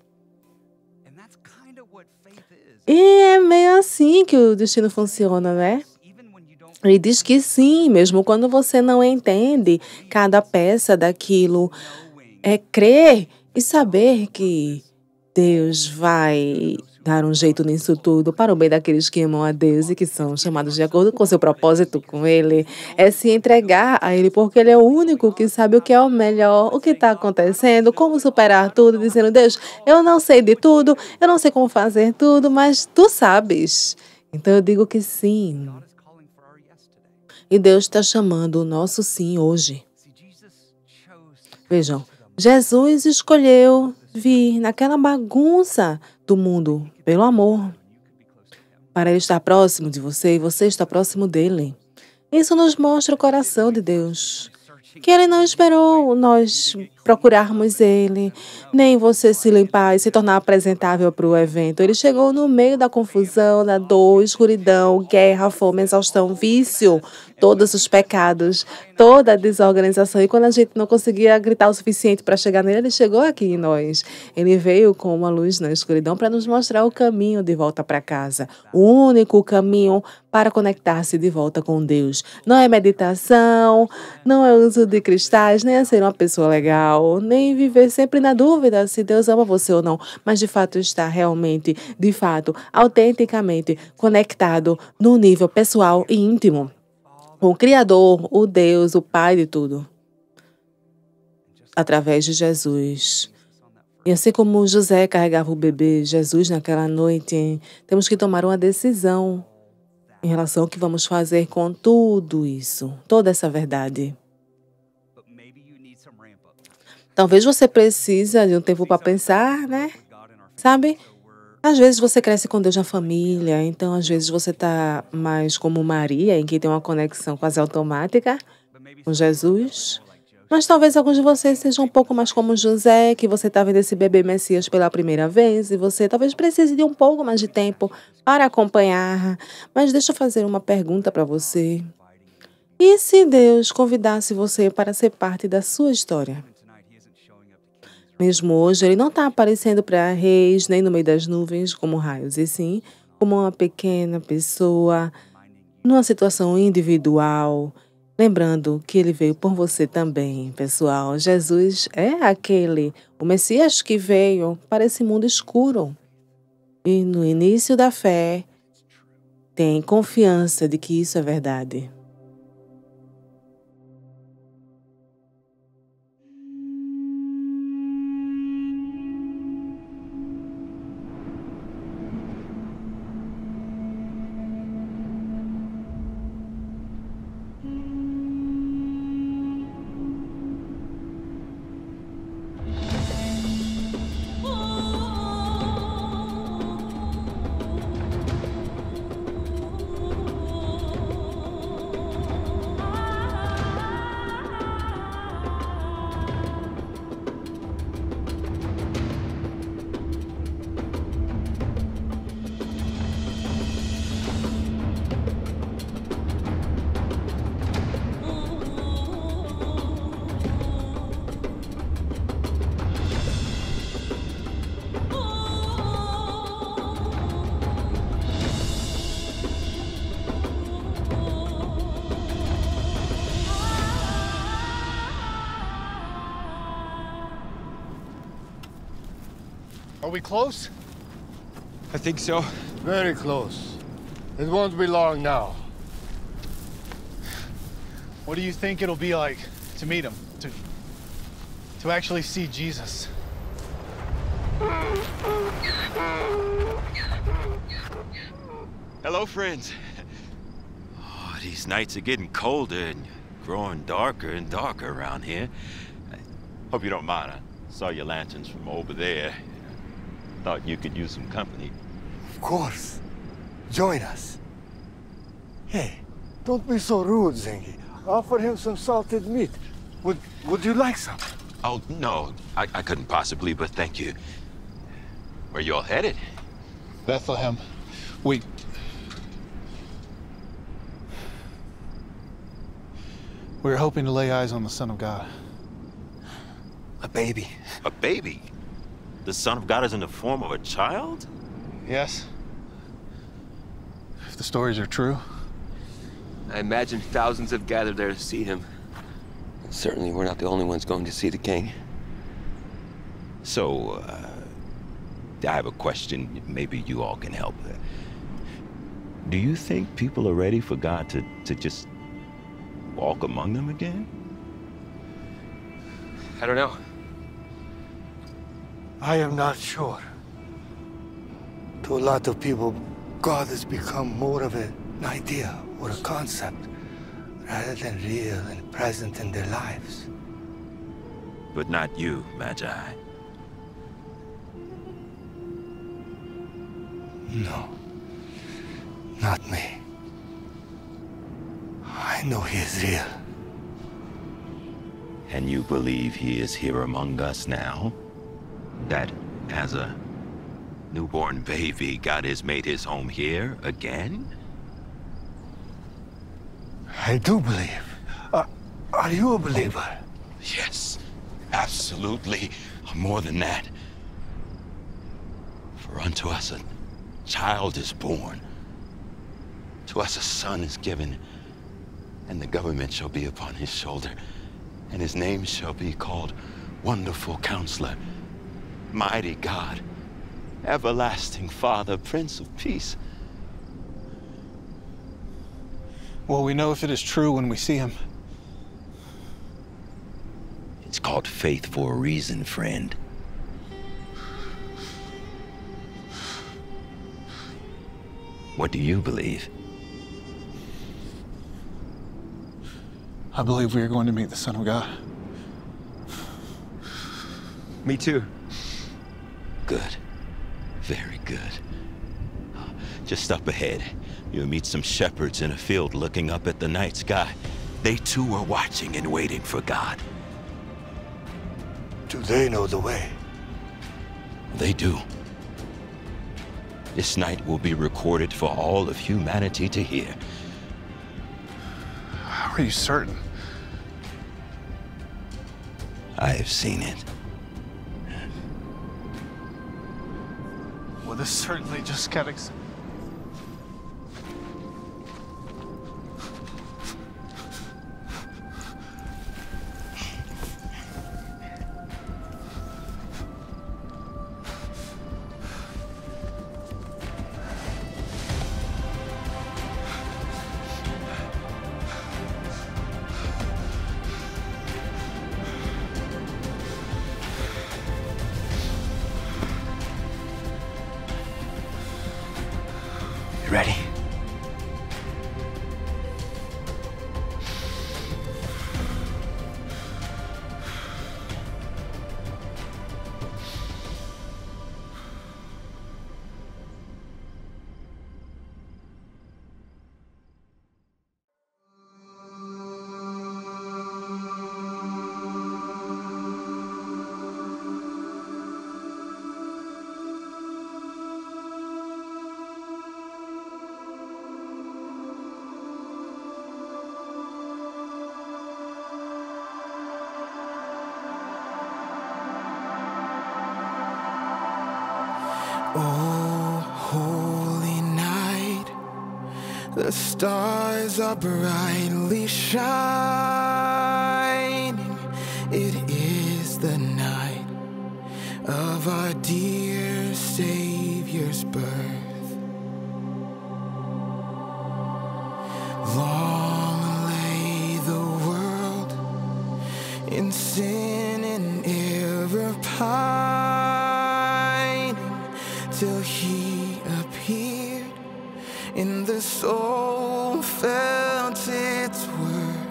E é meio assim que o destino funciona, né? Ele diz que sim, mesmo quando você não entende cada peça daquilo. É crer e saber que Deus vai dar um jeito nisso tudo para o bem daqueles que amam a Deus e que são chamados de acordo com seu propósito com Ele. É se entregar a Ele, porque Ele é o único que sabe o que é o melhor, o que está acontecendo, como superar tudo, dizendo, Deus, eu não sei de tudo, eu não sei como fazer tudo, mas Tu sabes. Então eu digo que sim. E Deus está chamando o nosso sim hoje. Vejam, Jesus escolheu vir naquela bagunça do mundo pelo amor, para Ele estar próximo de você e você estar próximo dEle. Isso nos mostra o coração de Deus, que Ele não esperou nós procurarmos Ele, nem você se limpar e se tornar apresentável para o evento. Ele chegou no meio da confusão, da dor, escuridão, guerra, fome, exaustão, vício, todos os pecados, toda a desorganização. E quando a gente não conseguia gritar o suficiente para chegar nele, Ele chegou aqui em nós. Ele veio com uma luz na escuridão para nos mostrar o caminho de volta para casa. O único caminho para conectar-se de volta com Deus. Não é meditação, não é uso de cristais, nem é ser uma pessoa legal, nem viver sempre na dúvida se Deus ama você ou não, mas de fato estar realmente, de fato, autenticamente conectado no nível pessoal e íntimo. O Criador, o Deus, o Pai de tudo, através de Jesus. E assim como José carregava o bebê Jesus naquela noite, temos que tomar uma decisão em relação ao que vamos fazer com tudo isso, toda essa verdade. Talvez você precise de um tempo para pensar, né? Sabe? Às vezes você cresce com Deus na família, então às vezes você está mais como Maria, em que tem uma conexão quase automática com Jesus. Mas talvez alguns de vocês sejam um pouco mais como José, que você está vendo esse bebê Messias pela primeira vez e você talvez precise de um pouco mais de tempo para acompanhar. Mas deixa eu fazer uma pergunta para você. E se Deus convidasse você para ser parte da sua história? Mesmo hoje, Ele não está aparecendo para reis, nem no meio das nuvens, como raios, e sim como uma pequena pessoa, numa situação individual, lembrando que Ele veio por você também, pessoal. Jesus é aquele, o Messias que veio para esse mundo escuro. E no início da fé, tem confiança de que isso é verdade. Are we close? I think so. Very close. It won't be long now. What do you think it'll be like to meet him? To, to actually see Jesus? Hello, friends. Oh, these nights are getting colder and growing darker and darker around here. I hope you don't mind. I saw your lanterns from over there. Thought you could use some company. Of course. Join us. Hey, don't be so rude, Zengi. Offer him some salted meat. Would Would you like some? Oh, no. I, I couldn't possibly, but thank you. Where you all headed? Bethlehem. We... We were hoping to lay eyes on the Son of God. A baby. A baby? The Son of God is in the form of a child? Yes. If the stories are true. I imagine thousands have gathered there to see him. Certainly, we're not the only ones going to see the king. So, uh, I have a question. Maybe you all can help. Do you think people are ready for God to, to just walk among them again? I don't know. I am not sure. To a lot of people, God has become more of an idea or a concept rather than real and present in their lives. But not you, Magi. No, not me. I know he is real. And you believe he is here among us now? That as a newborn baby, God has made his home here again? I do believe. Uh, are you a believer? Yes, absolutely. More than that. For unto us a child is born. To us a son is given, and the government shall be upon his shoulder, and his name shall be called Wonderful Counselor, Mighty God, Everlasting Father, Prince of Peace. Well, we know if it is true when we see him. It's called faith for a reason, friend. What do you believe? I believe we are going to meet the Son of God. Me too. Good. Very good. Just up ahead, you'll meet some shepherds in a field looking up at the night sky. They too are watching and waiting for God. Do they know the way? They do. This night will be recorded for all of humanity to hear. How are you certain? I have seen it. Well, this certainly just got ex- Ready? Oh, holy night, the stars are brightly shining. It is the night of our dear its birth. Long lay the world in sin and error pining, till he appeared, and the soul felt its worth.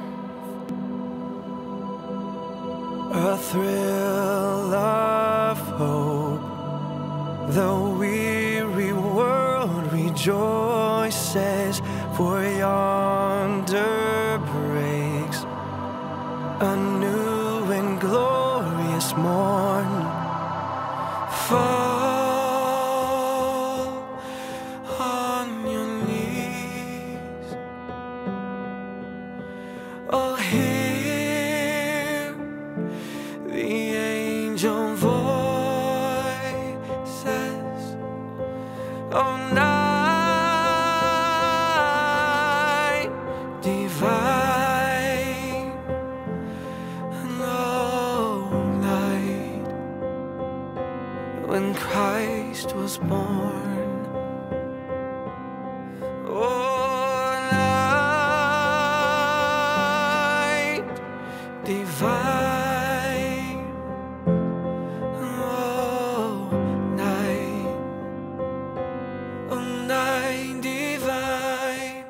A thrill of hope, the weary world rejoices, for yonder breaks a new and glorious morn. Fall on your knees, oh, hear the angel voices, oh, night divine, oh, night when Christ was born. Oh, night divine, oh, night, oh, night divine.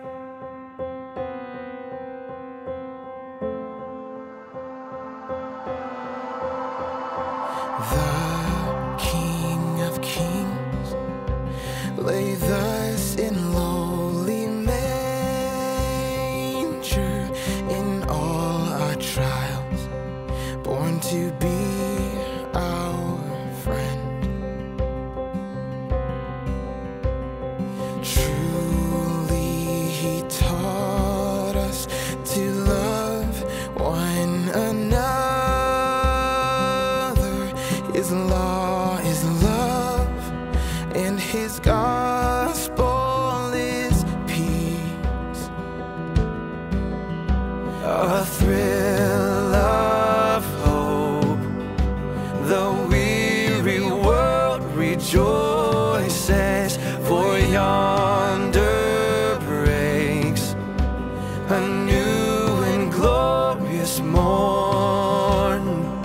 The King of Kings lay thus in lowly manger, in all our trials, born to be our friend. Truly he taught us to love one another. His law is love, and his gospel is peace. A thrill of hope, the weary world rejoices, for yonder breaks a new and glorious morn.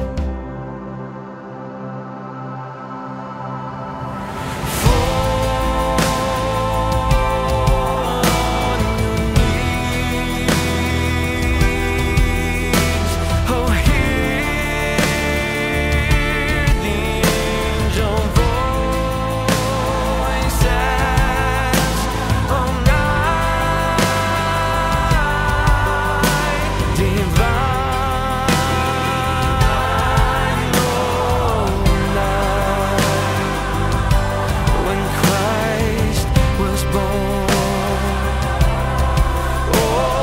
Oh, hear the angel voices, oh, night divine, oh, night when Christ was born. Oh,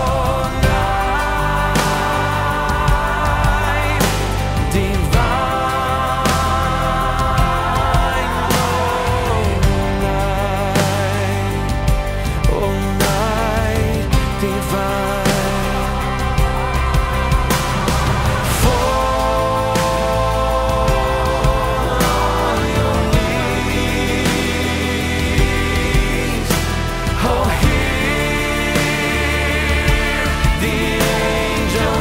night divine, oh, night, oh, night divine. Fall on your knees, oh, hear the angel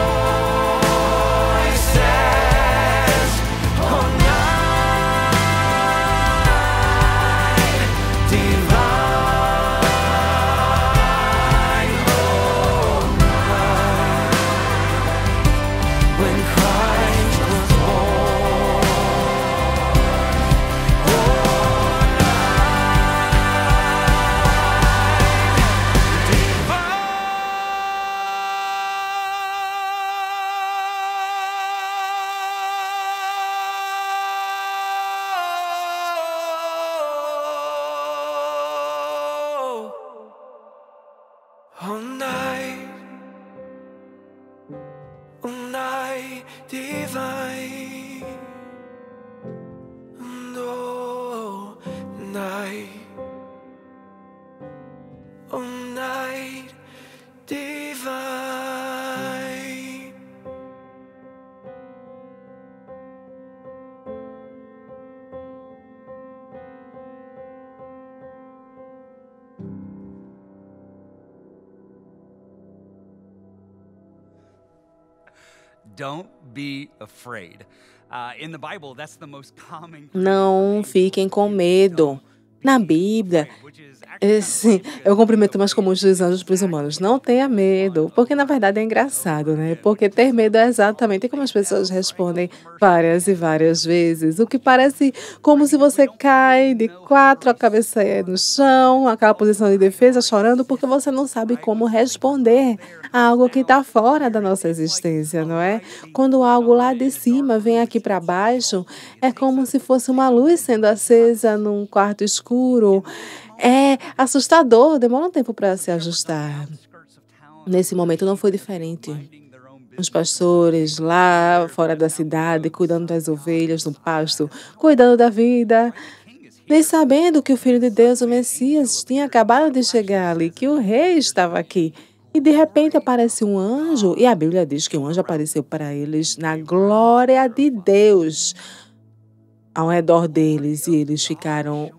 voices, oh, night divine, oh, night when Christ was born. Oh, night, oh, night divine, and oh, night, oh, night divine. Don't be afraid. Uh, in the Bible, that's the most common. Não fiquem com medo. Na Bíblia, esse é o cumprimento mais comum dos anjos para os humanos. Não tenha medo, porque na verdade é engraçado, né? Porque ter medo é exatamente como as pessoas respondem várias e várias vezes. O que parece como se você cai de quatro, a cabeça no chão, aquela posição de defesa, chorando, porque você não sabe como responder a algo que está fora da nossa existência, não é? Quando algo lá de cima vem aqui para baixo, é como se fosse uma luz sendo acesa num quarto escuro. É assustador, demora um tempo para se ajustar. Nesse momento não foi diferente. Os pastores lá fora da cidade, cuidando das ovelhas no pasto, cuidando da vida, nem sabendo que o Filho de Deus, o Messias, tinha acabado de chegar ali, que o rei estava aqui. E de repente aparece um anjo, e a Bíblia diz que o anjo apareceu para eles na glória de Deus ao redor deles, e eles ficaram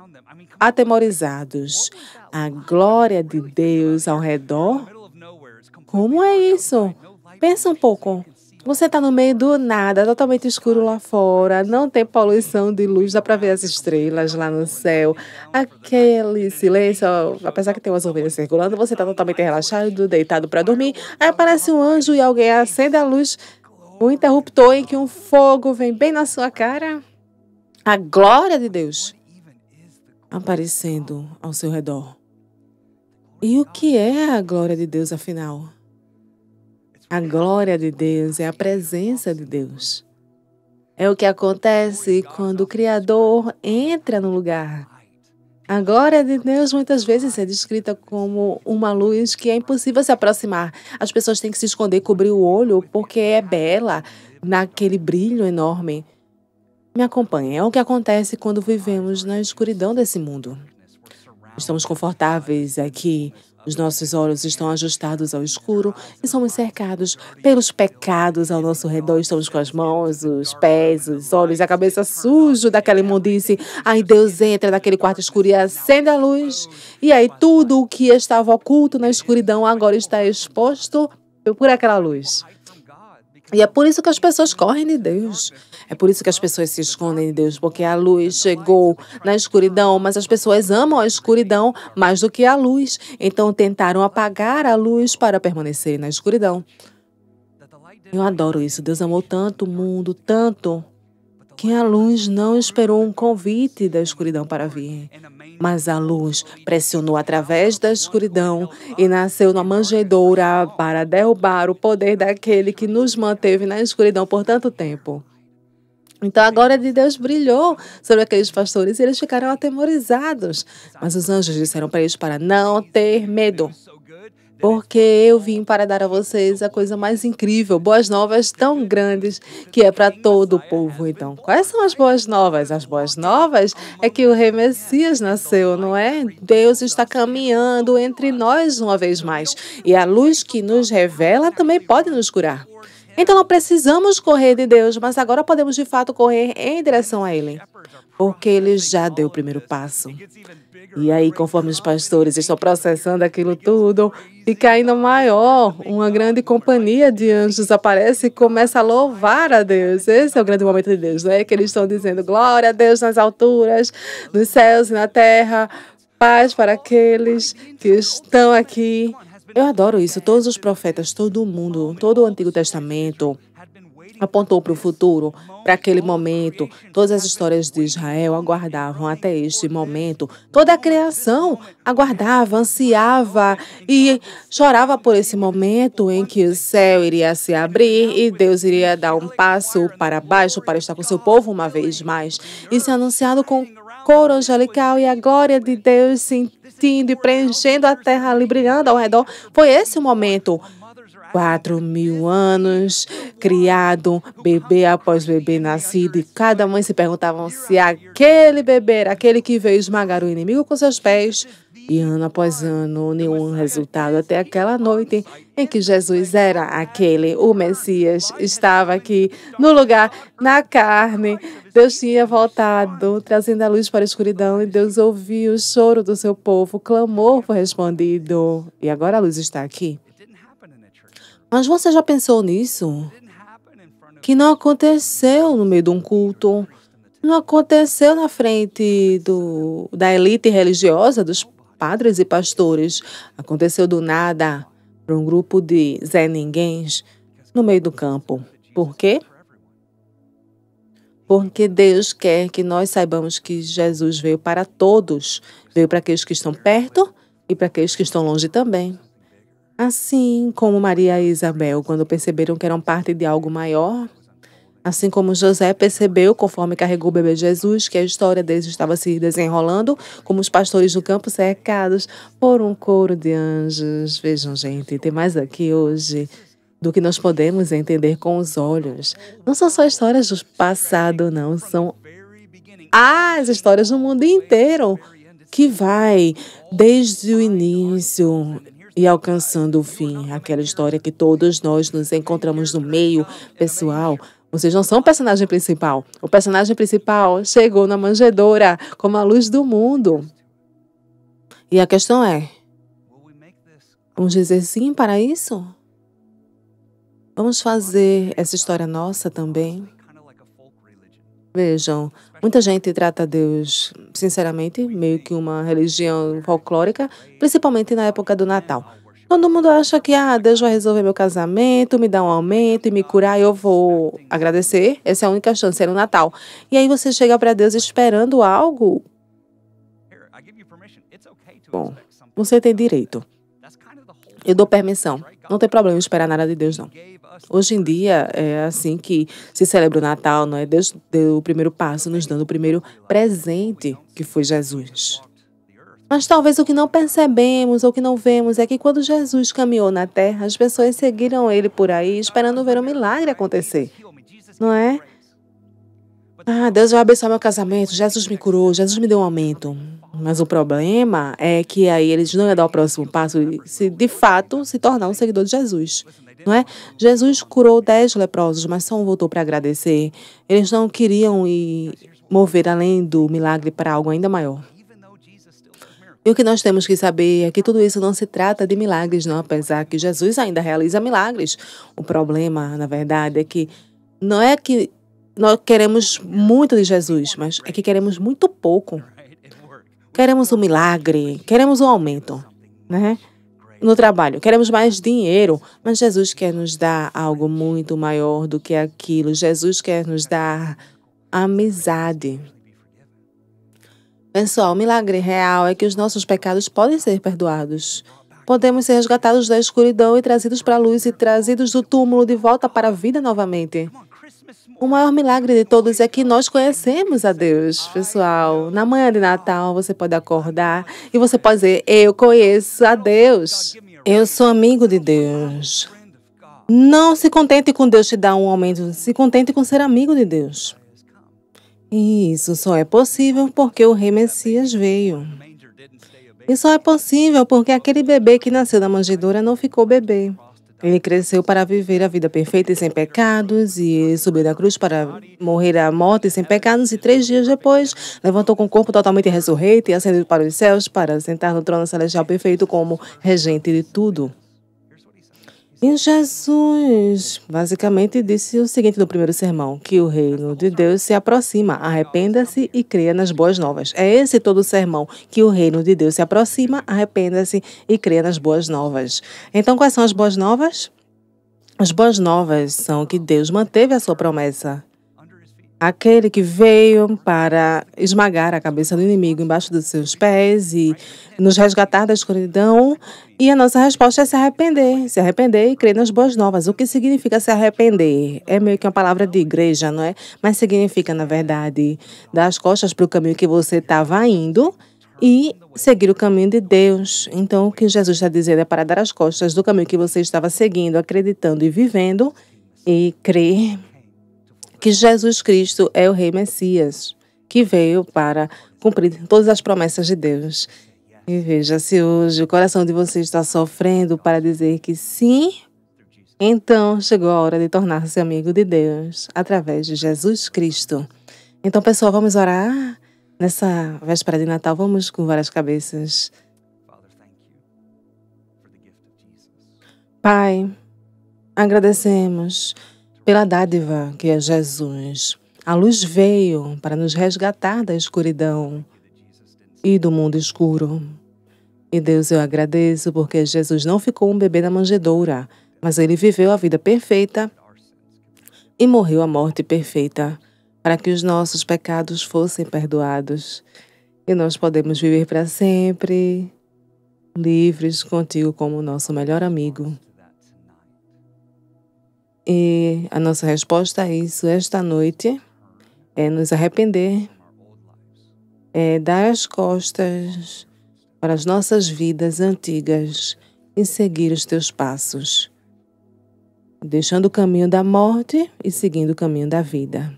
atemorizados. A glória de Deus ao redor? Como é isso? Pensa um pouco. Você está no meio do nada, totalmente escuro lá fora, não tem poluição de luz, dá para ver as estrelas lá no céu. Aquele silêncio, apesar que tem umas ovelhas circulando, você está totalmente relaxado, deitado para dormir. Aí aparece um anjo e alguém acende a luz, o interruptor em que um fogo vem bem na sua cara. A glória de Deus aparecendo ao seu redor. E o que é a glória de Deus, afinal? A glória de Deus é a presença de Deus. É o que acontece quando o Criador entra no lugar. A glória de Deus muitas vezes é descrita como uma luz que é impossível se aproximar. As pessoas têm que se esconder, cobrir o olho, porque é bela naquele brilho enorme. Me acompanhe, é o que acontece quando vivemos na escuridão desse mundo. Estamos confortáveis aqui, os nossos olhos estão ajustados ao escuro e somos cercados pelos pecados ao nosso redor. Estamos com as mãos, os pés, os olhos, a cabeça sujo daquela imundice. Aí Deus entra naquele quarto escuro e acende a luz. E aí tudo o que estava oculto na escuridão agora está exposto por aquela luz. E é por isso que as pessoas correm de Deus. É por isso que as pessoas se escondem de Deus, porque a luz chegou na escuridão, mas as pessoas amam a escuridão mais do que a luz. Então tentaram apagar a luz para permanecer na escuridão. Eu adoro isso. Deus amou tanto o mundo, tanto, que a luz não esperou um convite da escuridão para vir. Mas a luz pressionou através da escuridão e nasceu na manjedoura para derrubar o poder daquele que nos manteve na escuridão por tanto tempo. Então a glória de Deus brilhou sobre aqueles pastores e eles ficaram atemorizados. Mas os anjos disseram para eles para não ter medo, porque eu vim para dar a vocês a coisa mais incrível, boas novas tão grandes que é para todo o povo. Então, quais são as boas novas? As boas novas é que o Rei Messias nasceu, não é? Deus está caminhando entre nós uma vez mais. E a luz que nos revela também pode nos curar. Então não precisamos correr de Deus, mas agora podemos de fato correr em direção a Ele, porque Ele já deu o primeiro passo. E aí, conforme os pastores estão processando aquilo tudo, fica ainda maior. Uma grande companhia de anjos aparece e começa a louvar a Deus. Esse é o grande momento de Deus, né? Que eles estão dizendo glória a Deus nas alturas, nos céus e na terra, paz para aqueles que estão aqui. Eu adoro isso. Todos os profetas, todo mundo, todo o Antigo Testamento apontou para o futuro, para aquele momento. Todas as histórias de Israel aguardavam até este momento. Toda a criação aguardava, ansiava e chorava por esse momento em que o céu iria se abrir e Deus iria dar um passo para baixo para estar com seu povo uma vez mais. Isso é anunciado com coro angelical e a glória de Deus sentindo e preenchendo a terra ali, brilhando ao redor. Foi esse o momento. Quatro mil anos, criado, bebê após bebê nascido, e cada mãe se perguntava se aquele bebê era aquele que veio esmagar o inimigo com seus pés. E ano após ano, nenhum resultado, até aquela noite em que Jesus era aquele, o Messias, estava aqui no lugar, na carne. Deus tinha voltado, trazendo a luz para a escuridão, e Deus ouviu o choro do seu povo, o clamor foi respondido. E agora a luz está aqui. Mas você já pensou nisso? que não aconteceu no meio de um culto, não aconteceu na frente do, da elite religiosa, dos padres e pastores. Aconteceu do nada para um grupo de Zé Ninguéms no meio do campo. Por quê? Porque Deus quer que nós saibamos que Jesus veio para todos. Veio para aqueles que estão perto e para aqueles que estão longe também. Assim como Maria e Isabel, quando perceberam que eram parte de algo maior, assim como José percebeu, conforme carregou o bebê Jesus, que a história deles estava se desenrolando, como os pastores do campo cercados por um coro de anjos. Vejam, gente, tem mais aqui hoje do que nós podemos entender com os olhos. Não são só histórias do passado, não. São as histórias do mundo inteiro, que vai desde o início e alcançando o fim. Aquela história que todos nós nos encontramos no meio. Pessoal, vocês não são o personagem principal. O personagem principal chegou na manjedoura como a luz do mundo. E a questão é, vamos dizer sim para isso? Vamos fazer essa história nossa também? Vejam, muita gente trata Deus, sinceramente, meio que uma religião folclórica, principalmente na época do Natal. Todo mundo acha que ah, Deus vai resolver meu casamento, me dar um aumento e me curar, e eu vou agradecer. Essa é a única chance, é no Natal. E aí você chega para Deus esperando algo. Bom, você tem direito. Eu dou permissão. Não tem problema esperar nada de Deus, não. Hoje em dia, é assim que se celebra o Natal, não é? Deus deu o primeiro passo, nos dando o primeiro presente, que foi Jesus. Mas talvez o que não percebemos ou que não vemos é que quando Jesus caminhou na terra, as pessoas seguiram ele por aí, esperando ver um milagre acontecer. Não é? Ah, Deus vai abençoar meu casamento, Jesus me curou, Jesus me deu um aumento. Mas o problema é que aí eles não iam dar o próximo passo e, se de fato, se tornar um seguidor de Jesus. Não é? Jesus curou dez leprosos, mas só um voltou para agradecer. Eles não queriam ir mover além do milagre para algo ainda maior. E o que nós temos que saber é que tudo isso não se trata de milagres, não, apesar que Jesus ainda realiza milagres. O problema, na verdade, é que não é que nós queremos muito de Jesus, mas é que queremos muito pouco. Queremos um milagre, queremos um aumento, né? No trabalho, queremos mais dinheiro, mas Jesus quer nos dar algo muito maior do que aquilo. Jesus quer nos dar amizade. Pessoal, o milagre real é que os nossos pecados podem ser perdoados. Podemos ser resgatados da escuridão e trazidos para a luz e trazidos do túmulo de volta para a vida novamente. O maior milagre de todos é que nós conhecemos a Deus, pessoal. Na manhã de Natal, você pode acordar e você pode dizer, eu conheço a Deus. Eu sou amigo de Deus. Não se contente com Deus te dar um aumento, se contente com ser amigo de Deus. E isso só é possível porque o Rei Messias veio. E só é possível porque aquele bebê que nasceu da manjedoura não ficou bebê. Ele cresceu para viver a vida perfeita e sem pecados, e subiu da cruz para morrer a morte sem pecados, e três dias depois levantou com o corpo totalmente ressurreito e ascendeu para os céus para sentar no trono celestial perfeito como regente de tudo. E Jesus basicamente disse o seguinte no primeiro sermão, que o reino de Deus se aproxima, arrependa-se e creia nas boas novas. É esse todo o sermão, que o reino de Deus se aproxima, arrependa-se e creia nas boas novas. Então, quais são as boas novas? As boas novas são que Deus manteve a sua promessa. Aquele que veio para esmagar a cabeça do inimigo embaixo dos seus pés e nos resgatar da escuridão. E a nossa resposta é se arrepender. Se arrepender e crer nas boas novas. O que significa se arrepender? É meio que uma palavra de igreja, não é? Mas significa, na verdade, dar as costas para o caminho que você estava indo e seguir o caminho de Deus. Então, o que Jesus está dizendo é para dar as costas do caminho que você estava seguindo, acreditando e vivendo, e crer que Jesus Cristo é o Rei Messias, que veio para cumprir todas as promessas de Deus. E veja, se hoje o coração de você está sofrendo para dizer que sim, então chegou a hora de tornar-se amigo de Deus através de Jesus Cristo. Então, pessoal, vamos orar nessa véspera de Natal. Vamos curvar as cabeças. Pai, agradecemos pela dádiva que é Jesus. A luz veio para nos resgatar da escuridão e do mundo escuro. E Deus, eu agradeço porque Jesus não ficou um bebê na manjedoura, mas Ele viveu a vida perfeita e morreu a morte perfeita para que os nossos pecados fossem perdoados. E nós podemos viver para sempre, livres contigo como nosso melhor amigo. E a nossa resposta a isso esta noite é nos arrepender, é dar as costas para as nossas vidas antigas e seguir os teus passos, deixando o caminho da morte e seguindo o caminho da vida.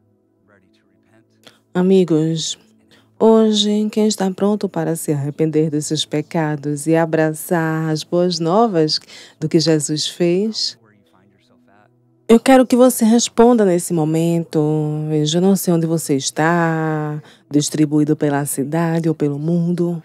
Amigos, hoje quem está pronto para se arrepender dos seus pecados e abraçar as boas novas do que Jesus fez, eu quero que você responda nesse momento. Eu não sei onde você está, distribuído pela cidade ou pelo mundo.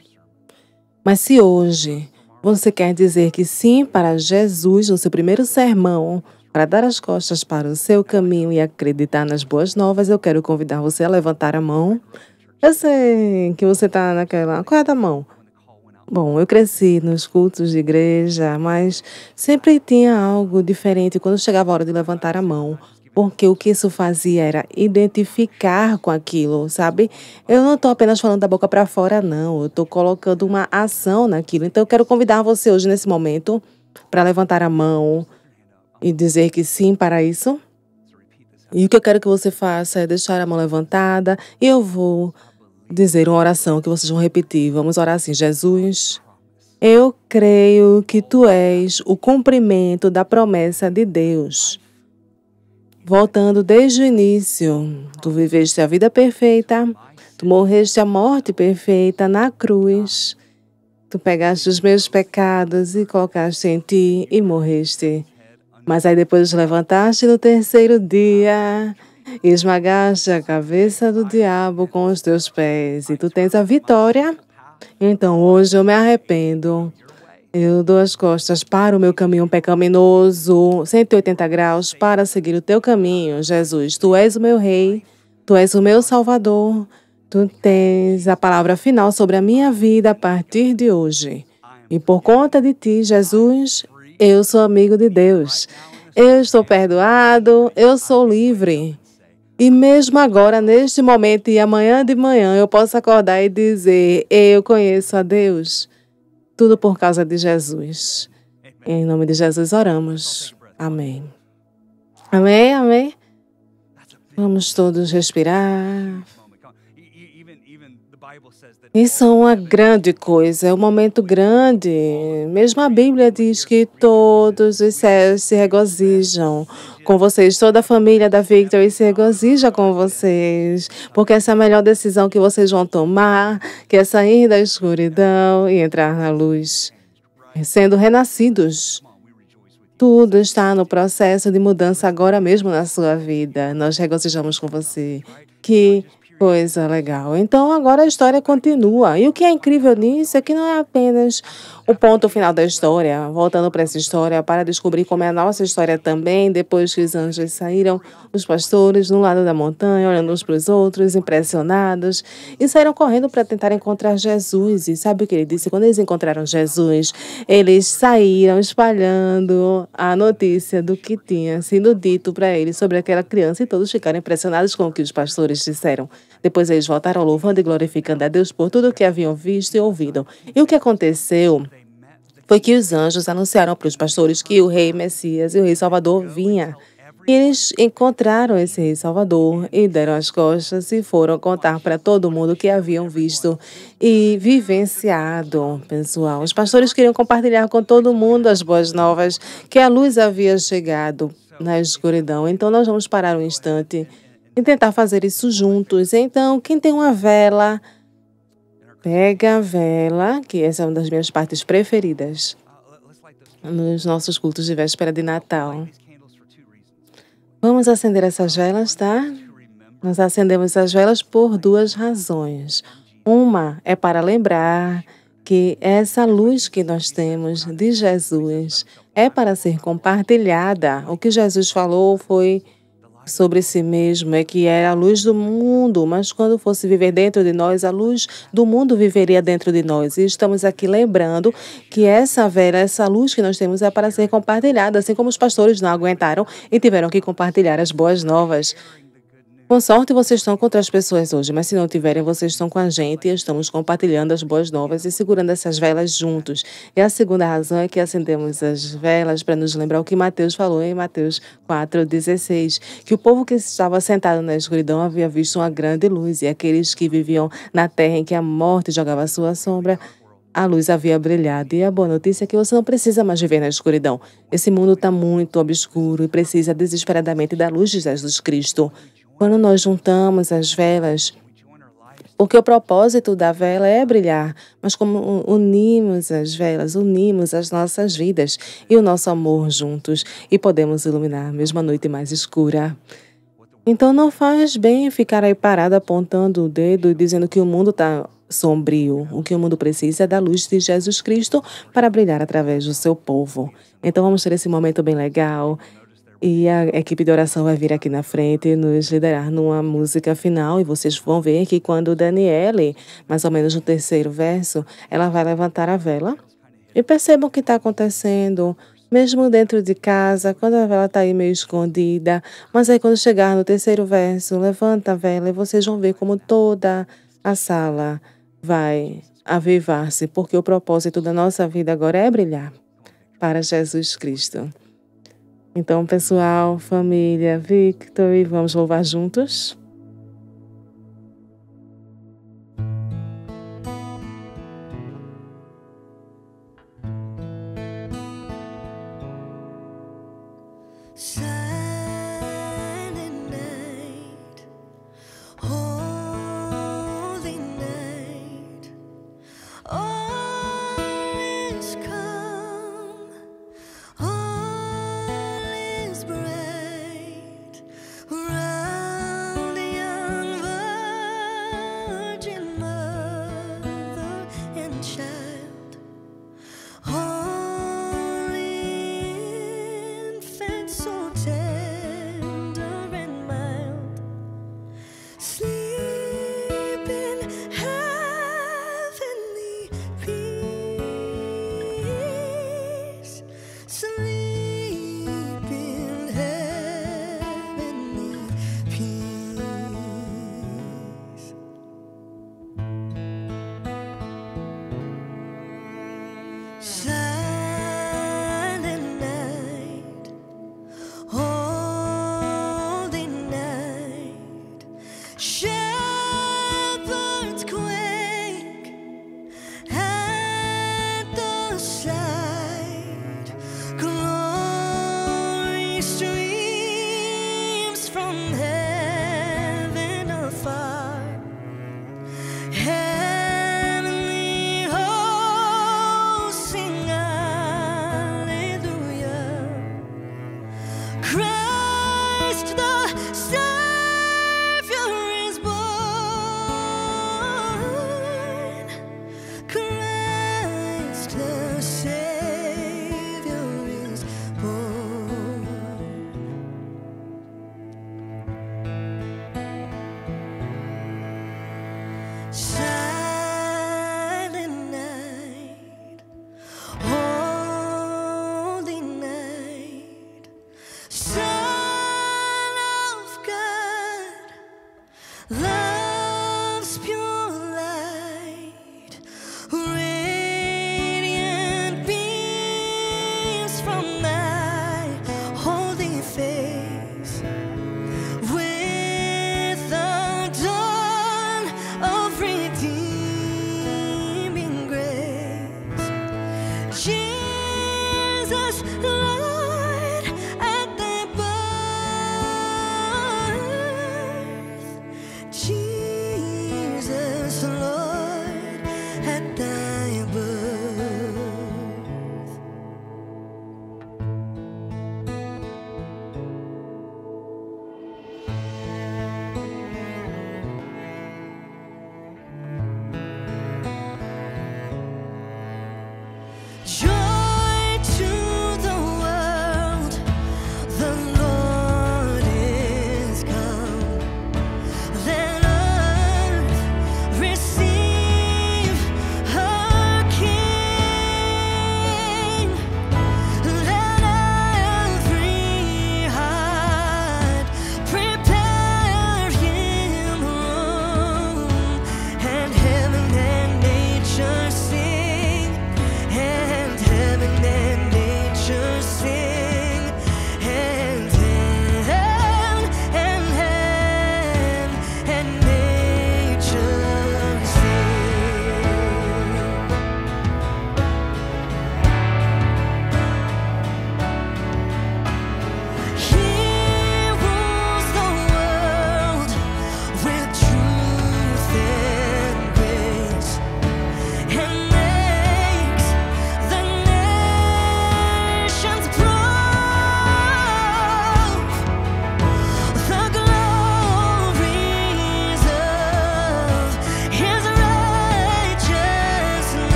Mas se hoje você quer dizer que sim para Jesus no seu primeiro sermão, para dar as costas para o seu caminho e acreditar nas boas novas, eu quero convidar você a levantar a mão. Eu sei que você está naquela... Qual é a mão? Bom, eu cresci nos cultos de igreja, mas sempre tinha algo diferente quando chegava a hora de levantar a mão. Porque o que isso fazia era identificar com aquilo, sabe? Eu não estou apenas falando da boca para fora, não. Eu estou colocando uma ação naquilo. Então, eu quero convidar você hoje, nesse momento, para levantar a mão e dizer que sim para isso. E o que eu quero que você faça é deixar a mão levantada e eu vou dizer uma oração que vocês vão repetir. Vamos orar assim: Jesus, eu creio que Tu és o cumprimento da promessa de Deus. Voltando desde o início, Tu viveste a vida perfeita, Tu morreste a morte perfeita na cruz. Tu pegaste os meus pecados e colocaste em Ti e morreste. Mas aí depois levantaste no terceiro dia e esmagaste a cabeça do diabo com os teus pés. E Tu tens a vitória. Então hoje eu me arrependo. Eu dou as costas para o meu caminho pecaminoso, cento e oitenta graus, para seguir o Teu caminho. Jesus, Tu és o meu Rei, Tu és o meu Salvador. Tu tens a palavra final sobre a minha vida a partir de hoje. E por conta de Ti, Jesus, eu sou amigo de Deus. Eu estou perdoado, eu sou livre. E mesmo agora, neste momento e amanhã de manhã, eu posso acordar e dizer: eu conheço a Deus. Tudo por causa de Jesus. Em nome de Jesus oramos. Amém. Amém, amém. Vamos todos respirar. Isso é uma grande coisa, é um momento grande. Mesmo a Bíblia diz que todos os céus se regozijam com vocês. Toda a família da Victory se regozija com vocês. Porque essa é a melhor decisão que vocês vão tomar, que é sair da escuridão e entrar na luz, sendo renascidos. Tudo está no processo de mudança agora mesmo na sua vida. Nós regozijamos com você. Que coisa legal. Então, agora a história continua. E o que é incrível nisso é que não é apenas o ponto final da história, voltando para essa história, para descobrir como é a nossa história também, depois que os anjos saíram, os pastores, no lado da montanha, olhando uns para os outros, impressionados, e saíram correndo para tentar encontrar Jesus. E sabe o que ele disse? Quando eles encontraram Jesus, eles saíram espalhando a notícia do que tinha sido dito para eles sobre aquela criança, e todos ficaram impressionados com o que os pastores disseram. Depois eles voltaram louvando e glorificando a Deus por tudo o que haviam visto e ouvido. E o que aconteceu foi que os anjos anunciaram para os pastores que o rei Messias e o rei Salvador vinha. E eles encontraram esse rei Salvador e deram as costas e foram contar para todo mundo o que haviam visto e vivenciado, pessoal. Os pastores queriam compartilhar com todo mundo as boas novas, que a luz havia chegado na escuridão. Então nós vamos parar um instante e tentar fazer isso juntos. Então, quem tem uma vela, pega a vela, que essa é uma das minhas partes preferidas nos nossos cultos de véspera de Natal. Vamos acender essas velas, tá? Nós acendemos as velas por duas razões. Uma é para lembrar que essa luz que nós temos de Jesus é para ser compartilhada. O que Jesus falou foi sobre si mesmo, é que era a luz do mundo, mas quando fosse viver dentro de nós, a luz do mundo viveria dentro de nós. E estamos aqui lembrando que essa vela, essa luz que nós temos é para ser compartilhada, assim como os pastores não aguentaram e tiveram que compartilhar as boas novas. Com sorte, vocês estão com outras pessoas hoje, mas se não tiverem, vocês estão com a gente e estamos compartilhando as boas novas e segurando essas velas juntos. E a segunda razão é que acendemos as velas para nos lembrar o que Mateus falou em Mateus quatro, dezesseis, que o povo que estava sentado na escuridão havia visto uma grande luz, e aqueles que viviam na terra em que a morte jogava a sua sombra, a luz havia brilhado. E a boa notícia é que você não precisa mais viver na escuridão. Esse mundo está muito obscuro e precisa desesperadamente da luz de Jesus Cristo. Quando nós juntamos as velas, porque o propósito da vela é brilhar, mas como unimos as velas, unimos as nossas vidas e o nosso amor juntos e podemos iluminar mesmo a noite mais escura. Então não faz bem ficar aí parado apontando o dedo e dizendo que o mundo está sombrio. O que o mundo precisa é da luz de Jesus Cristo para brilhar através do seu povo. Então vamos ter esse momento bem legal. E a equipe de oração vai vir aqui na frente e nos liderar numa música final. E vocês vão ver que quando Daniele, mais ou menos no terceiro verso, ela vai levantar a vela. E percebam o que está acontecendo, mesmo dentro de casa, quando a vela está aí meio escondida. Mas aí quando chegar no terceiro verso, levanta a vela e vocês vão ver como toda a sala vai avivar-se. Porque o propósito da nossa vida agora é brilhar para Jesus Cristo. Então, pessoal, família, Victory, vamos louvar juntos? Round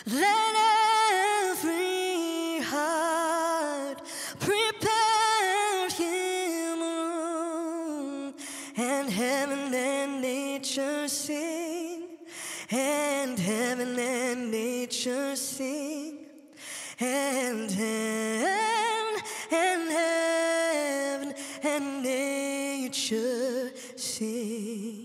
Let every heart prepare him room, and heaven and nature sing, and heaven and nature sing, and heaven and heaven and nature sing.